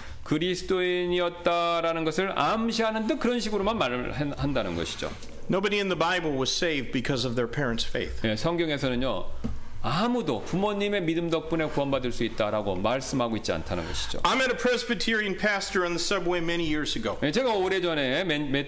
그리스도인이었다라는 것을 암시하는 듯 그런 식으로만 말을 한다는 것이죠. Nobody in the Bible was saved because of their parents' faith. 예, 성경에서는요. 아무도 부모님의 믿음 덕분에 구원받을 수 있다라고 말씀하고 있지 않다는 것이죠. I met a Presbyterian pastor on the subway many years ago. 예, 제가 오래전에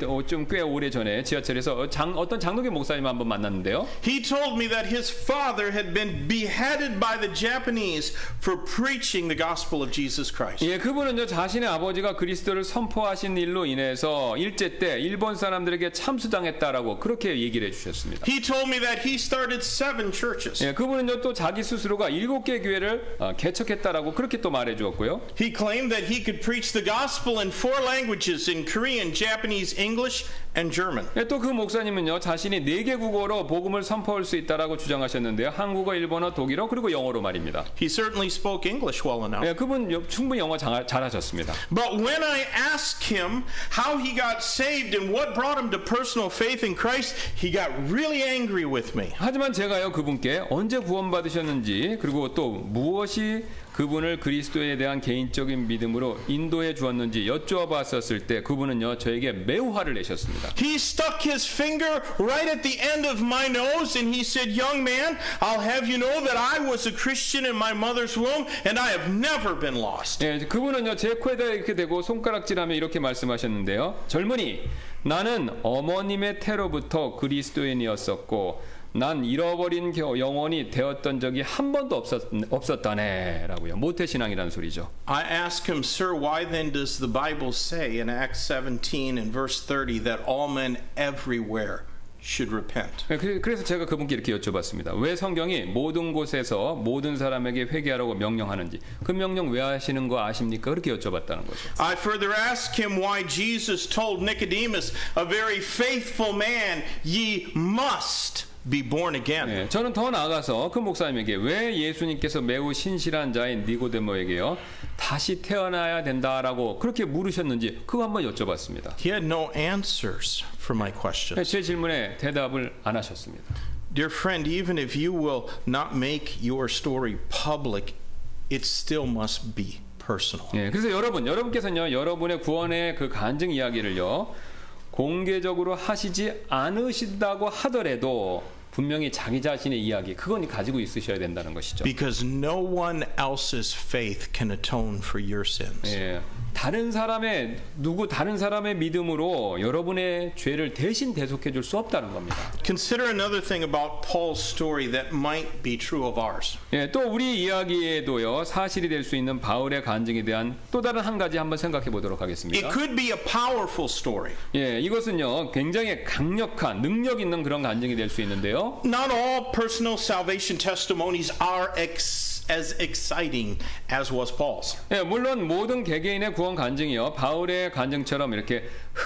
좀 꽤 오래전에 지하철에서 장, 어떤 장로교 목사님 한번 만났는데요. He told me that his father had been beheaded by the Japanese for preaching the gospel of Jesus Christ. 예, 그분은요 자신의 아버지가 그리스도를 선포하신 일로 인해서 일제 때 일본 사람들에게 참수당했다라고 그렇게 얘기를 해주셨습니다. He told me that he started seven churches. 예, 그분은요 또 자기 스스로가 일곱 개 교회를 어, 개척했다라고 그렇게 또 말해주었고요. He claimed that he could preach the gospel in four languages: in Korean, Japanese, English, and German. 예, 또 그 목사님은요 자신이 네 개 국어로 복음을 선포할 수 있다라고 주장하셨는데요. 한국어, 일본어, 독일어 그리고 영어로 말입니다. He certainly spoke English well enough. 예, 그분 충분히 영어 잘, 잘하셨습니다. But when I asked him how he got saved and what brought him to personal faith in Christ, he got really angry with me. 하지만 제가요 그분께 언제 구원받으셨는지 그리고 또 무엇이 그분을 그리스도에 대한 개인적인 믿음으로 인도해 주었는지 여쭈어봤었을 때 그분은요 저에게 매우 화를 내셨습니다. He stuck his finger right at the end of my nose and he said, "Young man, I'll have you know that I was a Christian in my mother's womb and I have never been lost." 예, 그분은요 제 코에다 이렇게 대고 손가락질하며 이렇게 말씀하셨는데요. 젊은이, 나는 어머님의 태로부터 그리스도인이었었고 난 잃어버린 영혼이 되었던 적이 한 번도 없었, 없었다네라고요. 모태신앙이라는 소리죠. I asked him, "Sir, why then does the Bible say in Acts seventeen and verse thirty that all men everywhere should repent?" 그래서 제가 그분께 이렇게 여쭤봤습니다. 왜 성경이 모든 곳에서 모든 사람에게 회개하라고 명령하는지 그 명령 왜 하시는 거 아십니까? 그렇게 여쭤봤다는 거죠. I further asked him why Jesus told Nicodemus, a very faithful man, "Ye must be born again." 네, 저는 더 나아가서 그 목사님에게 왜 예수님께서 매우 신실한 자인 니고데모에게요 다시 태어나야 된다라고 그렇게 물으셨는지 그거 한번 여쭤봤습니다. He had no answers for my questions. 제 질문에 대답을 안 하셨습니다. Dear friend, even if you will not make your story public, it still must be personal. 예, 그래서 여러분, 여러분께서는요, 여러분의 구원의 그 간증 이야기를요, 공개적으로 하시지 않으신다고 하더라도 분명히 자기 자신의 이야기, 그건 가지고 있으셔야 된다는 것이죠. Because no one else's faith can atone for your sins. 예, 다른 사람의 누구 다른 사람의 믿음으로 여러분의 죄를 대신 대속해 줄 수 없다는 겁니다. Consider another thing about Paul's story that might be true of ours. 예, 또 우리 이야기에도요 사실이 될 수 있는 바울의 간증에 대한 또 다른 한 가지 한번 생각해 보도록 하겠습니다. It could be a powerful story. 예, 이것은요 굉장히 강력한 능력 있는 그런 간증이 될 수 있는데요. Not all personal salvation testimonies are ex- as exciting as was Paul's. 예, 물론 모든 개개인의 구원 간증이요 바울의 간증처럼 이렇게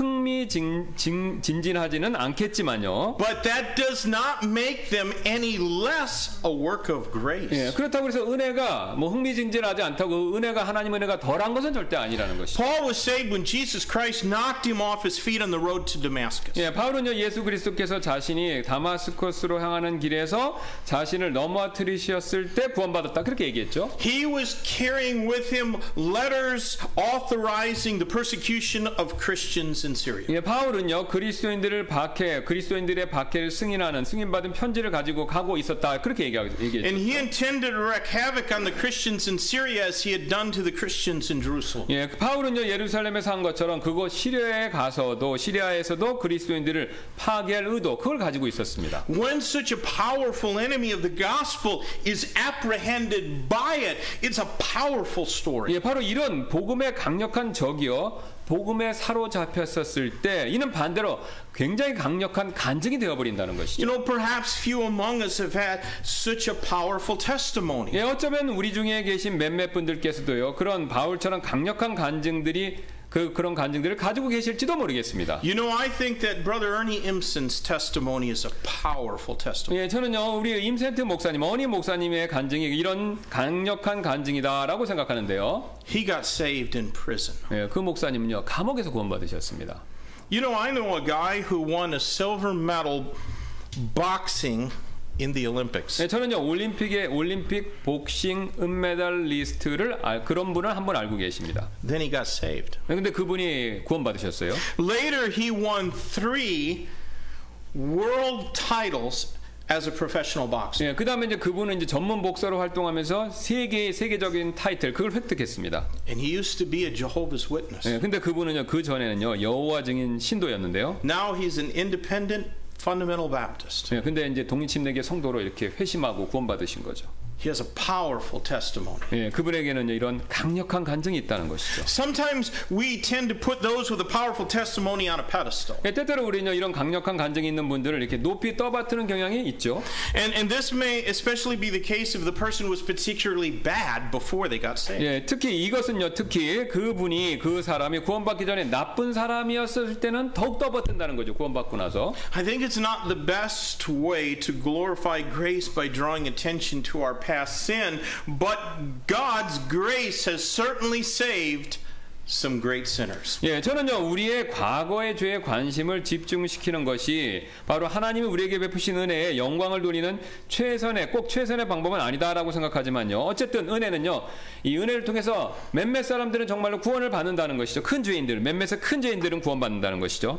흥미진진하지는 않겠지만요. But that does not make them any less a work of grace. 예, 그렇다고 해서 은혜가 뭐 흥미진진하지 않다고 은혜가 하나님 은혜가 덜한 것은 절대 아니라는 것이죠. Paul was saved when Jesus Christ knocked him off his feet on the road to Damascus. 예, 바울은요 예수 그리스도께서 자신이 다마스커스로 향하는 길에서 자신을 넘어뜨리셨을 때 구원받았다 그렇게 얘기했죠. He was carrying with him letters authorizing the persecution of Christians in Syria. 예, 바울은요 그리스도인들을 박해, 그리스도인들의 박해를 승인하는 승인받은 편지를 가지고 가고 있었다 그렇게 얘기하죠. And he intended to wreak havoc on the Christians in Syria as he had done to the Christians in Jerusalem. 예, 바울은요 예루살렘에서 한 것처럼 그곳 시리아에 가서도 시리아에서도 그리스도인들을 파괴할 의도 그걸 가지고 있었습니다. When such a powerful enemy of the gospel is apprehended by it, it's a powerful story. 예, 바로 이런 복음의 강력한 적이요. 복음에 사로잡혔었을 때 이는 반대로 굉장히 강력한 간증이 되어버린다는 것이죠. You know, perhaps few among us have had such a powerful testimony. 예, 어쩌면 우리 중에 계신 몇몇 분들께서도요 그런 바울처럼 강력한 간증들이 그 그런 간증들을 가지고 계실지도 모르겠습니다. You know, I think that Brother Ernie Imson's testimony is a powerful testimony. 예, 저는요 우리 임센트 목사님, 어니 목사님의 간증이 이런 강력한 간증이다라고 생각하는데요. He got saved in prison. 예, 그 목사님은요 감옥에서 구원받으셨습니다. You know, I know a guy who won a silver medal boxing in the Olympics. 예, 저는요 올림픽의 올림픽 복싱 은메달리스트를 아, 그런 분을 한 분 알고 계십니다. Then he got saved. 예, 근데 그분이 구원받으셨어요. Later, he won three world titles as a professional boxer. 예, 그다음에 이제 그분은 이제 전문 복서로 활동하면서 세계 세계적인 타이틀 그걸 획득했습니다. And he used to be a Jehovah's Witness. 예, 근데 그분은요 그 전에는요 여호와 증인 신도였는데요. Now he's an independent fundamental Baptist. 예, 근데 이제 독립침례교 성도로 이렇게 회심하고 구원받으신 거죠. He has a powerful testimony. 예, 그분에게는 이런 강력한 간증이 있다는 것이죠. Sometimes we tend to put those with a powerful testimony on a pedestal. 예, 때때로 우리는 이런 강력한 간증이 있는 분들을 이렇게 높이 떠받드는 경향이 있죠. And and this may especially be the case if the person was particularly bad before they got saved. 예, 특히 이것은요, 특히 그분이 그 사람이 구원받기 전에 나쁜 사람이었을 때는 더욱 떠받든다는 거죠. 구원받고 나서. I think it's not the best way to glorify grace by drawing attention to our past sin, but God's grace has certainly saved some great sinners. 예, 저는요 우리의 과거의 죄에 관심을 집중시키는 것이 바로 하나님이 우리에게 베푸신 은혜에 영광을 돌리는 최선의 꼭 최선의 방법은 아니다라고 생각하지만요. 어쨌든 은혜는요 이 은혜를 통해서 몇몇 사람들은 정말로 구원을 받는다는 것이죠. 큰 죄인들, 몇몇의 큰 죄인들은 구원받는다는 것이죠.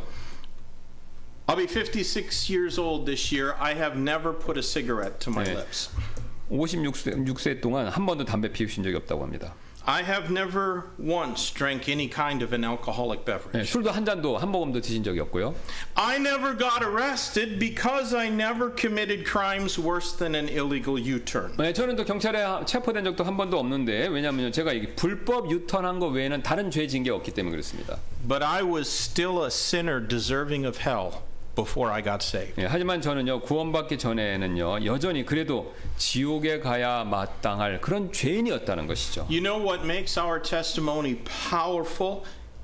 I'll be fifty-six years old this year. I have never put a cigarette to my 네. lips. 오십육 세 동안 한 번도 담배 피우신 적이 없다고 합니다. I have never once drank any kind of an alcoholic 네, beverage. 술도 한 잔도 한 모금도 드신 적이 없고요. I never got arrested because I never committed crimes worse than an illegal U-turn. 네, 저는 또 경찰에 체포된 적도 한 번도 없는데 왜냐하면 제가 이게 불법 유턴한 거 외에는 다른 죄 진 게 없기 때문에 그렇습니다. But I was still a sinner deserving of hell before I got saved. 예, 하지만 저는요 구원받기 전에는요 여전히 그래도 지옥에 가야 마땅할 그런 죄인이었다는 것이죠. You know what makes our testimony powerful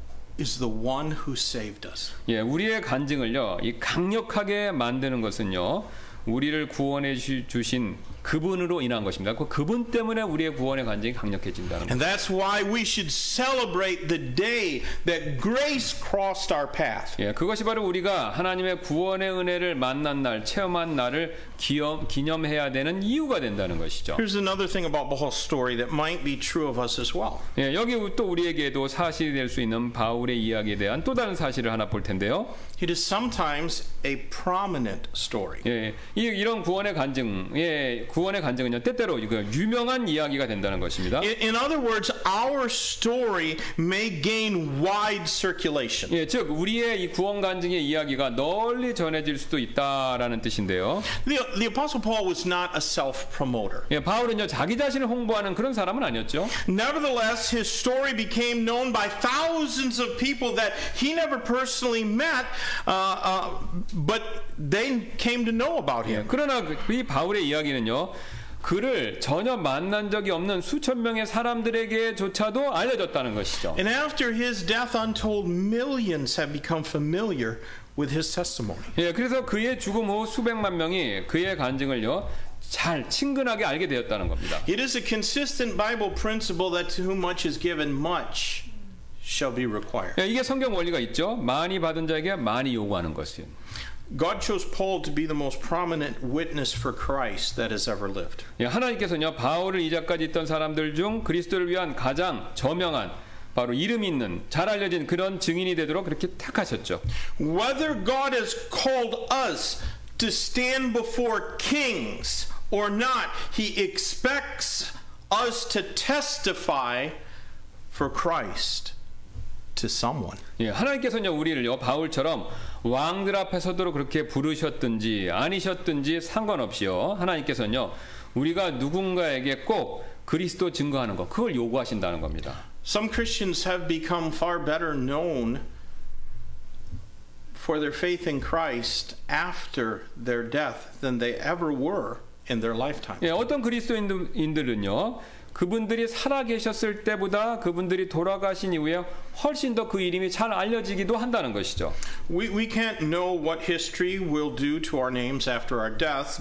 is the one who saved us. 예, 우리의 간증을요 이 강력하게 만드는 것은요 우리를 구원해 주, 주신 그분으로 인한 것입니다. 그 그분 때문에 우리의 구원의 간증이 강력해진다는 And 것. that's why we should celebrate the day that grace crossed our path. 예, 그것이 바로 우리가 하나님의 구원의 은혜를 만난 날, 체험한 날을 기념, 기념해야 되는 이유가 된다는 것이죠. Here's another thing about Paul's story that might be true of us as well. 예, 여기 또 우리에게도 사실이 될 수 있는 바울의 이야기에 대한 또 다른 사실을 하나 볼 텐데요. It is sometimes a prominent story. 예, 이, 이런 구원의 간증, 예, 구원의 간증은요, 때때로 이거 유명한 이야기가 된다는 것입니다. In, in other words, our story may gain wide circulation. 예, 즉 우리의 이 구원 간증의 이야기가 널리 전해질 수도 있다라는 뜻인데요. The, the Apostle Paul was not a self-promoter. 예, 바울은요 자기 자신을 홍보하는 그런 사람은 아니었죠. Nevertheless, his story became known by thousands of people that he never personally met, uh, uh, but they came to know about him. 그러나 이 바울의 이야기는요. 그를 전혀 만난 적이 없는 수천 명의 사람들에게조차도 알려졌다는 것이죠. And after his death, untold millions have become familiar with his testimony. 예, 그래서 그의 죽음 후 수백만 명이 그의 간증을요 잘 친근하게 알게 되었다는 겁니다. It is a consistent Bible principle that to whom much is given, much shall be required. 예, 이게 성경 원리가 있죠. 많이 받은 자에게 많이 요구하는 것은. God chose Paul to be the most prominent witness for Christ that has ever lived. 예, 하나님께서는요 바울을 이전까지 있던 사람들 중 그리스도를 위한 가장 저명한 바로 이름 있는 잘 알려진 그런 증인이 되도록 그렇게 택하셨죠. Whether God has called us to stand before kings or not, He expects us to testify for Christ to someone. 예, 하나님께서는요 우리를요 바울처럼 왕들 앞에서도 그렇게 부르셨든지 아니셨든지 상관없이요 하나님께서는요 우리가 누군가에게 꼭 그리스도 증거하는 것 그걸 요구하신다는 겁니다. Some Christians have become far better known for their faith in Christ after their death than they ever were in their lifetime. 예, 어떤 그리스도인들은요 그분들이 살아 계셨을 때보다 그분들이 돌아가신 이후에 훨씬 더 그 이름이 잘 알려지기도 한다는 것이죠. We, we can't know what history will do to our names after our death,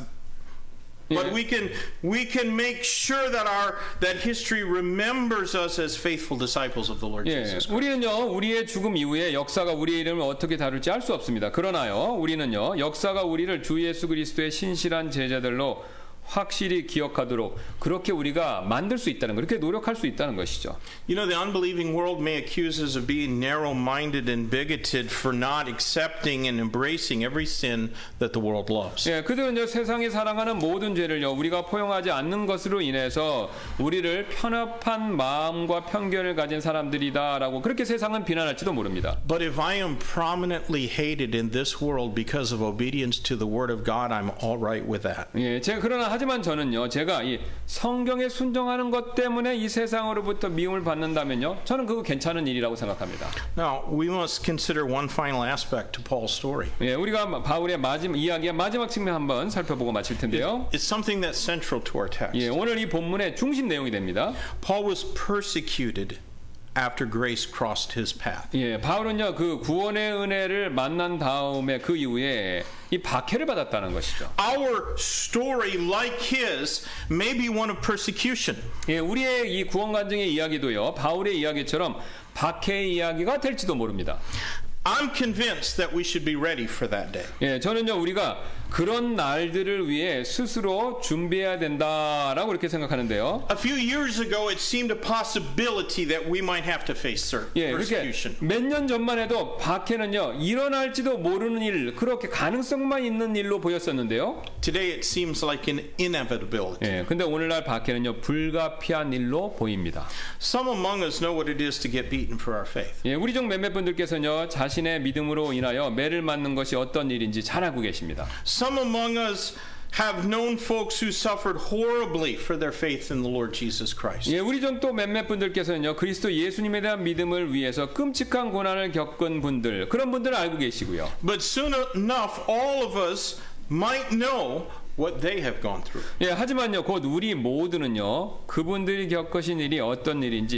but 예. we can we can make sure that our that history remembers us as faithful disciples of the Lord 예, Jesus Christ. 우리는요 우리의 죽음 이후에 역사가 우리의 이름을 어떻게 다룰지 알 수 없습니다. 그러나요 우리는요 역사가 우리를 주 예수 그리스도의 신실한 제자들로 확실히 기억하도록 그렇게 우리가 만들 수 있다는 거, 그렇게 노력할 수 있다는 것이죠. You know, the unbelieving world may accuse us of being narrow-minded and bigoted for not accepting and embracing every sin that the world loves. 예, 그들은요 세상이 사랑하는 모든 죄를요 우리가 포용하지 않는 것으로 인해서 우리를 편협한 마음과 편견을 가진 사람들이다라고 그렇게 세상은 비난할지도 모릅니다. But if I am prominently hated in this world because of obedience to the Word of God, I'm all right with that. 예, 제가 그러나 하지만 저는요 제가 이 성경에 순종하는 것 때문에 이 세상으로부터 미움을 받는다면요 저는 그거 괜찮은 일이라고 생각합니다. Now, we must consider one final aspect to Paul's story. 예, 우리가 바울의 마지막 이야기의 마지막 측면 한번 살펴보고 마칠 텐데요. It's something that's central to our text. 예, 오늘 이 본문의 중심 내용이 됩니다. Paul was persecuted after grace crossed his path. 예, 바울은요 그 구원의 은혜를 만난 다음에 그 이후에 이 박해를 받았다는 것이죠. Our story, like his, may be one of persecution. 예, 우리의 이 구원 간증의 이야기도요 바울의 이야기처럼 박해의 이야기가 될지도 모릅니다. I'm convinced that we should be ready for that day. 예, 저는요 우리가 그런 날들을 위해 스스로 준비해야 된다라고 그렇게 생각하는데요. A few years ago, it seemed a possibility that we might have to face 예, 그렇게 persecution. 몇 년 전만 해도 박해는요 일어날지도 모르는 일, 그렇게 가능성만 있는 일로 보였었는데요. Today, it seems like an inevitability. 예, 근데 오늘날 박해는요 불가피한 일로 보입니다. Some among us know what it is to get beaten for our faith. 예, 우리 중 몇몇 분들께서는요 자신의 믿음으로 인하여 매를 맞는 것이 어떤 일인지 잘 알고 계십니다. Some among us have known folks who suffered horribly for their faith in the Lord Jesus Christ. 예, 우리 중 또 몇몇 분들께서는요 그리스도 예수님에 대한 믿음을 위해서 끔찍한 고난을 겪은 분들, 그런 분들을 알고 계시고요. But soon enough, all of us might know what they have gone through. 예, 하지만요 곧 우리 모두는요 그분들이 겪으신 일이 어떤 일인지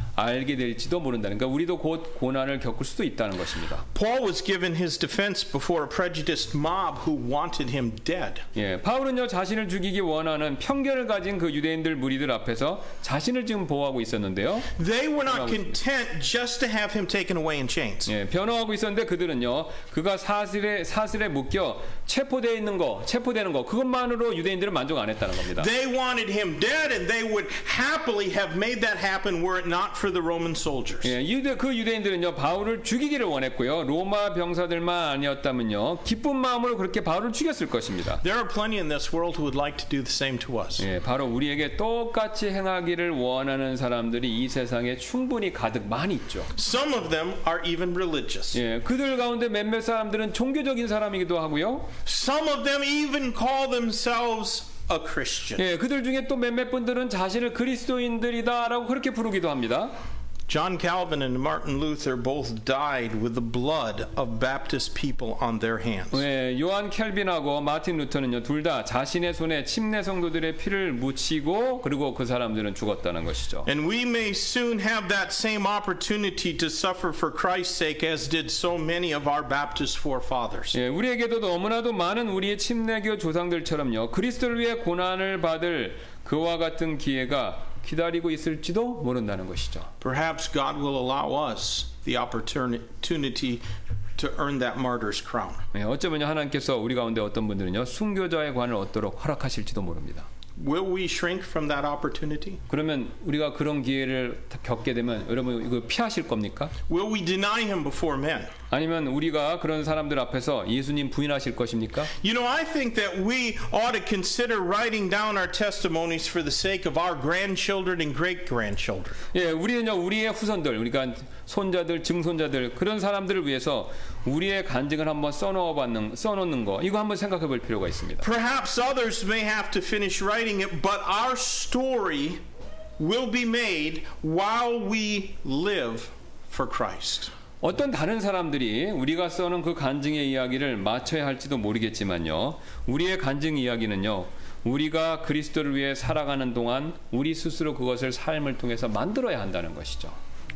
알게 될지도 모른다는. 그러니까 우리도 곧 고난을 겪을 수도 있다는 것입니다. Paul was given his defense before a prejudiced mob who wanted him dead. 예, 바울은요 자신을 죽이기 원하는 편견을 가진 그 유대인들 무리들 앞에서 자신을 지금 보호하고 있었는데요. They were not content just to have him taken away in chains. 예, 변호하고 있었는데 그들은요 그가 사슬에 사슬에 묶여 체포되어 있는 거, 체포되는 거 그것만으로 유대인들은 만족 안 했다는 겁니다. They wanted him dead, and they would happily have made that happen were it not for the Roman soldiers. 예, 유대 그 유대인들은요 바울을 죽이기를 원했고요. 로마 병사들만 아니었다면요 기쁜 마음으로 그렇게 바울을 죽였을 것입니다. There are plenty in this world who would like to do the same to us. 예, 바로 우리에게 똑같이 행하기를 원하는 사람들이 이 세상에 충분히 가득 많이 있죠. Some of them are even religious. 예, 그들 가운데 몇몇 사람들은 종교적인 사람이기도 하고요. Some of them even call themselves a Christian. 예, 그들 중에 또 몇몇 분들은 자신을 그리스도인들이다라고 그렇게 부르기도 합니다. John Calvin and Martin Luther both died with the blood of Baptist people on their hands. 예, 요한 켈빈하고 마틴 루터는요 둘 다 자신의 손에 침례 성도들의 피를 묻히고 그리고 그 사람들은 죽었다는 것이죠. And we may soon have that same opportunity to suffer for Christ's sake as did so many of our Baptist forefathers. 예, 우리에게도 너무나도 많은 우리의 침례교 조상들처럼요 그리스도를 위해 고난을 받을 그와 같은 기회가 기다리고 있을지도 모른다는 것이죠. Perhaps God will allow us the opportunity to earn that martyr's crown. 예, 어쩌면 하나님께서 우리 가운데 어떤 분들은요 순교자의 관을 얻도록 허락하실지도 모릅니다. Will we shrink from that opportunity? 그러면 우리가 그런 기회를 겪게 되면 여러분 이거 피하실 겁니까? Will we deny him before men? 아니면 우리가 그런 사람들 앞에서 예수님 부인하실 것입니까? You know, I think that we ought to consider writing down our testimonies for the sake of our grandchildren and great-grandchildren. 예, 우리는요 우리의 후손들, 그러니까 손자들, 증손자들 그런 사람들을 위해서 우리의 간증을 한번 써놓아 받는, 써놓는 거 이거 한번 생각해 볼 필요가 있습니다. Perhaps others may have to finish writing it, but our story will be made while we live for Christ. 어떤 다른 사람들이 우리가 써놓은 그 간증의 이야기를 맞춰야 할지도 모르겠지만요. 우리의 간증 이야기는요. 우리가 그리스도를 위해 살아가는 동안 우리 스스로 그것을 삶을 통해서 만들어야 한다는 것이죠.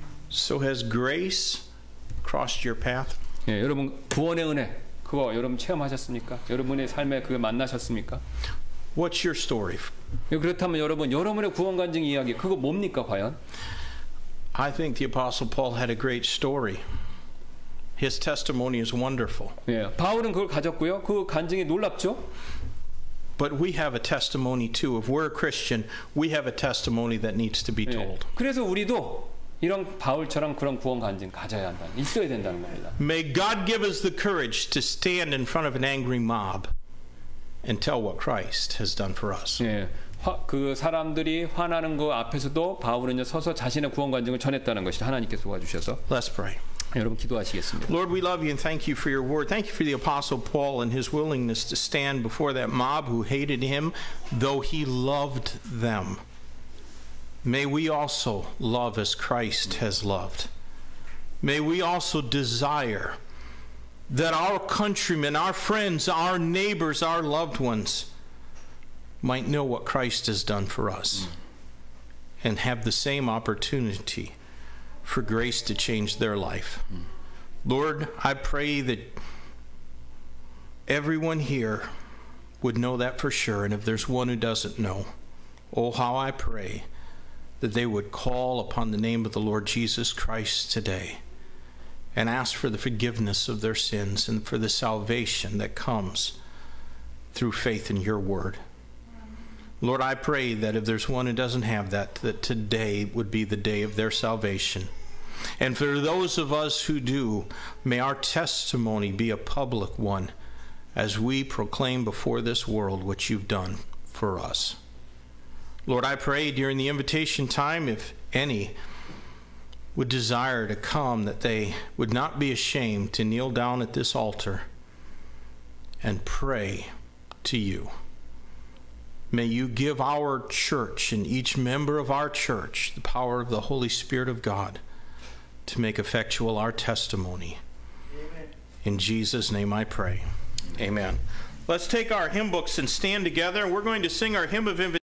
So has grace crossed your path? 예, 여러분 구원의 은혜 그거 여러분 체험하셨습니까? 여러분의 삶에 그걸 만나셨습니까? What's your story? 예, 그렇다면 여러분 여러분의 구원 간증 이야기 그거 뭡니까 과연? I think the Apostle Paul had a great story. His testimony is wonderful. 예, 바울은 그걸 가졌고요. 그 간증이 놀랍죠? But we have a testimony too. If we're a Christian, we have a testimony that needs to be told. 예, 그래서 우리도 이런 바울처럼 그런 구원 간증 가져야 한다. 있어야 된다는 겁니다. May God give us the courage to stand in front of an angry mob and tell what Christ has done for us. 예, 화, 그 사람들이 화나는 그 앞에서도 바울은 서서 자신의 구원 간증을 전했다는 것이 하나님께서 도와주셔서. Let's pray. 여러분 기도하시겠습니다. Lord, we love you and thank you for your word. Thank you for the Apostle Paul and his willingness to stand before that mob who hated him, though he loved them. May we also love as Christ has loved. May we also desire that our countrymen, our friends, our neighbors, our loved ones might know what Christ has done for us and have the same opportunity for grace to change their life. Lord, I pray that everyone here would know that for sure, and if there's one who doesn't know, oh, how I pray that they would call upon the name of the Lord Jesus Christ today and ask for the forgiveness of their sins and for the salvation that comes through faith in your word. Lord, I pray that if there's one who doesn't have that, that today would be the day of their salvation. And for those of us who do, may our testimony be a public one as we proclaim before this world what you've done for us. Lord, I pray during the invitation time, if any would desire to come, that they would not be ashamed to kneel down at this altar and pray to you. May you give our church and each member of our church the power of the Holy Spirit of God to make effectual our testimony. Amen. In Jesus' name I pray. Amen. Let's take our hymn books and stand together. We're going to sing our hymn of invitation.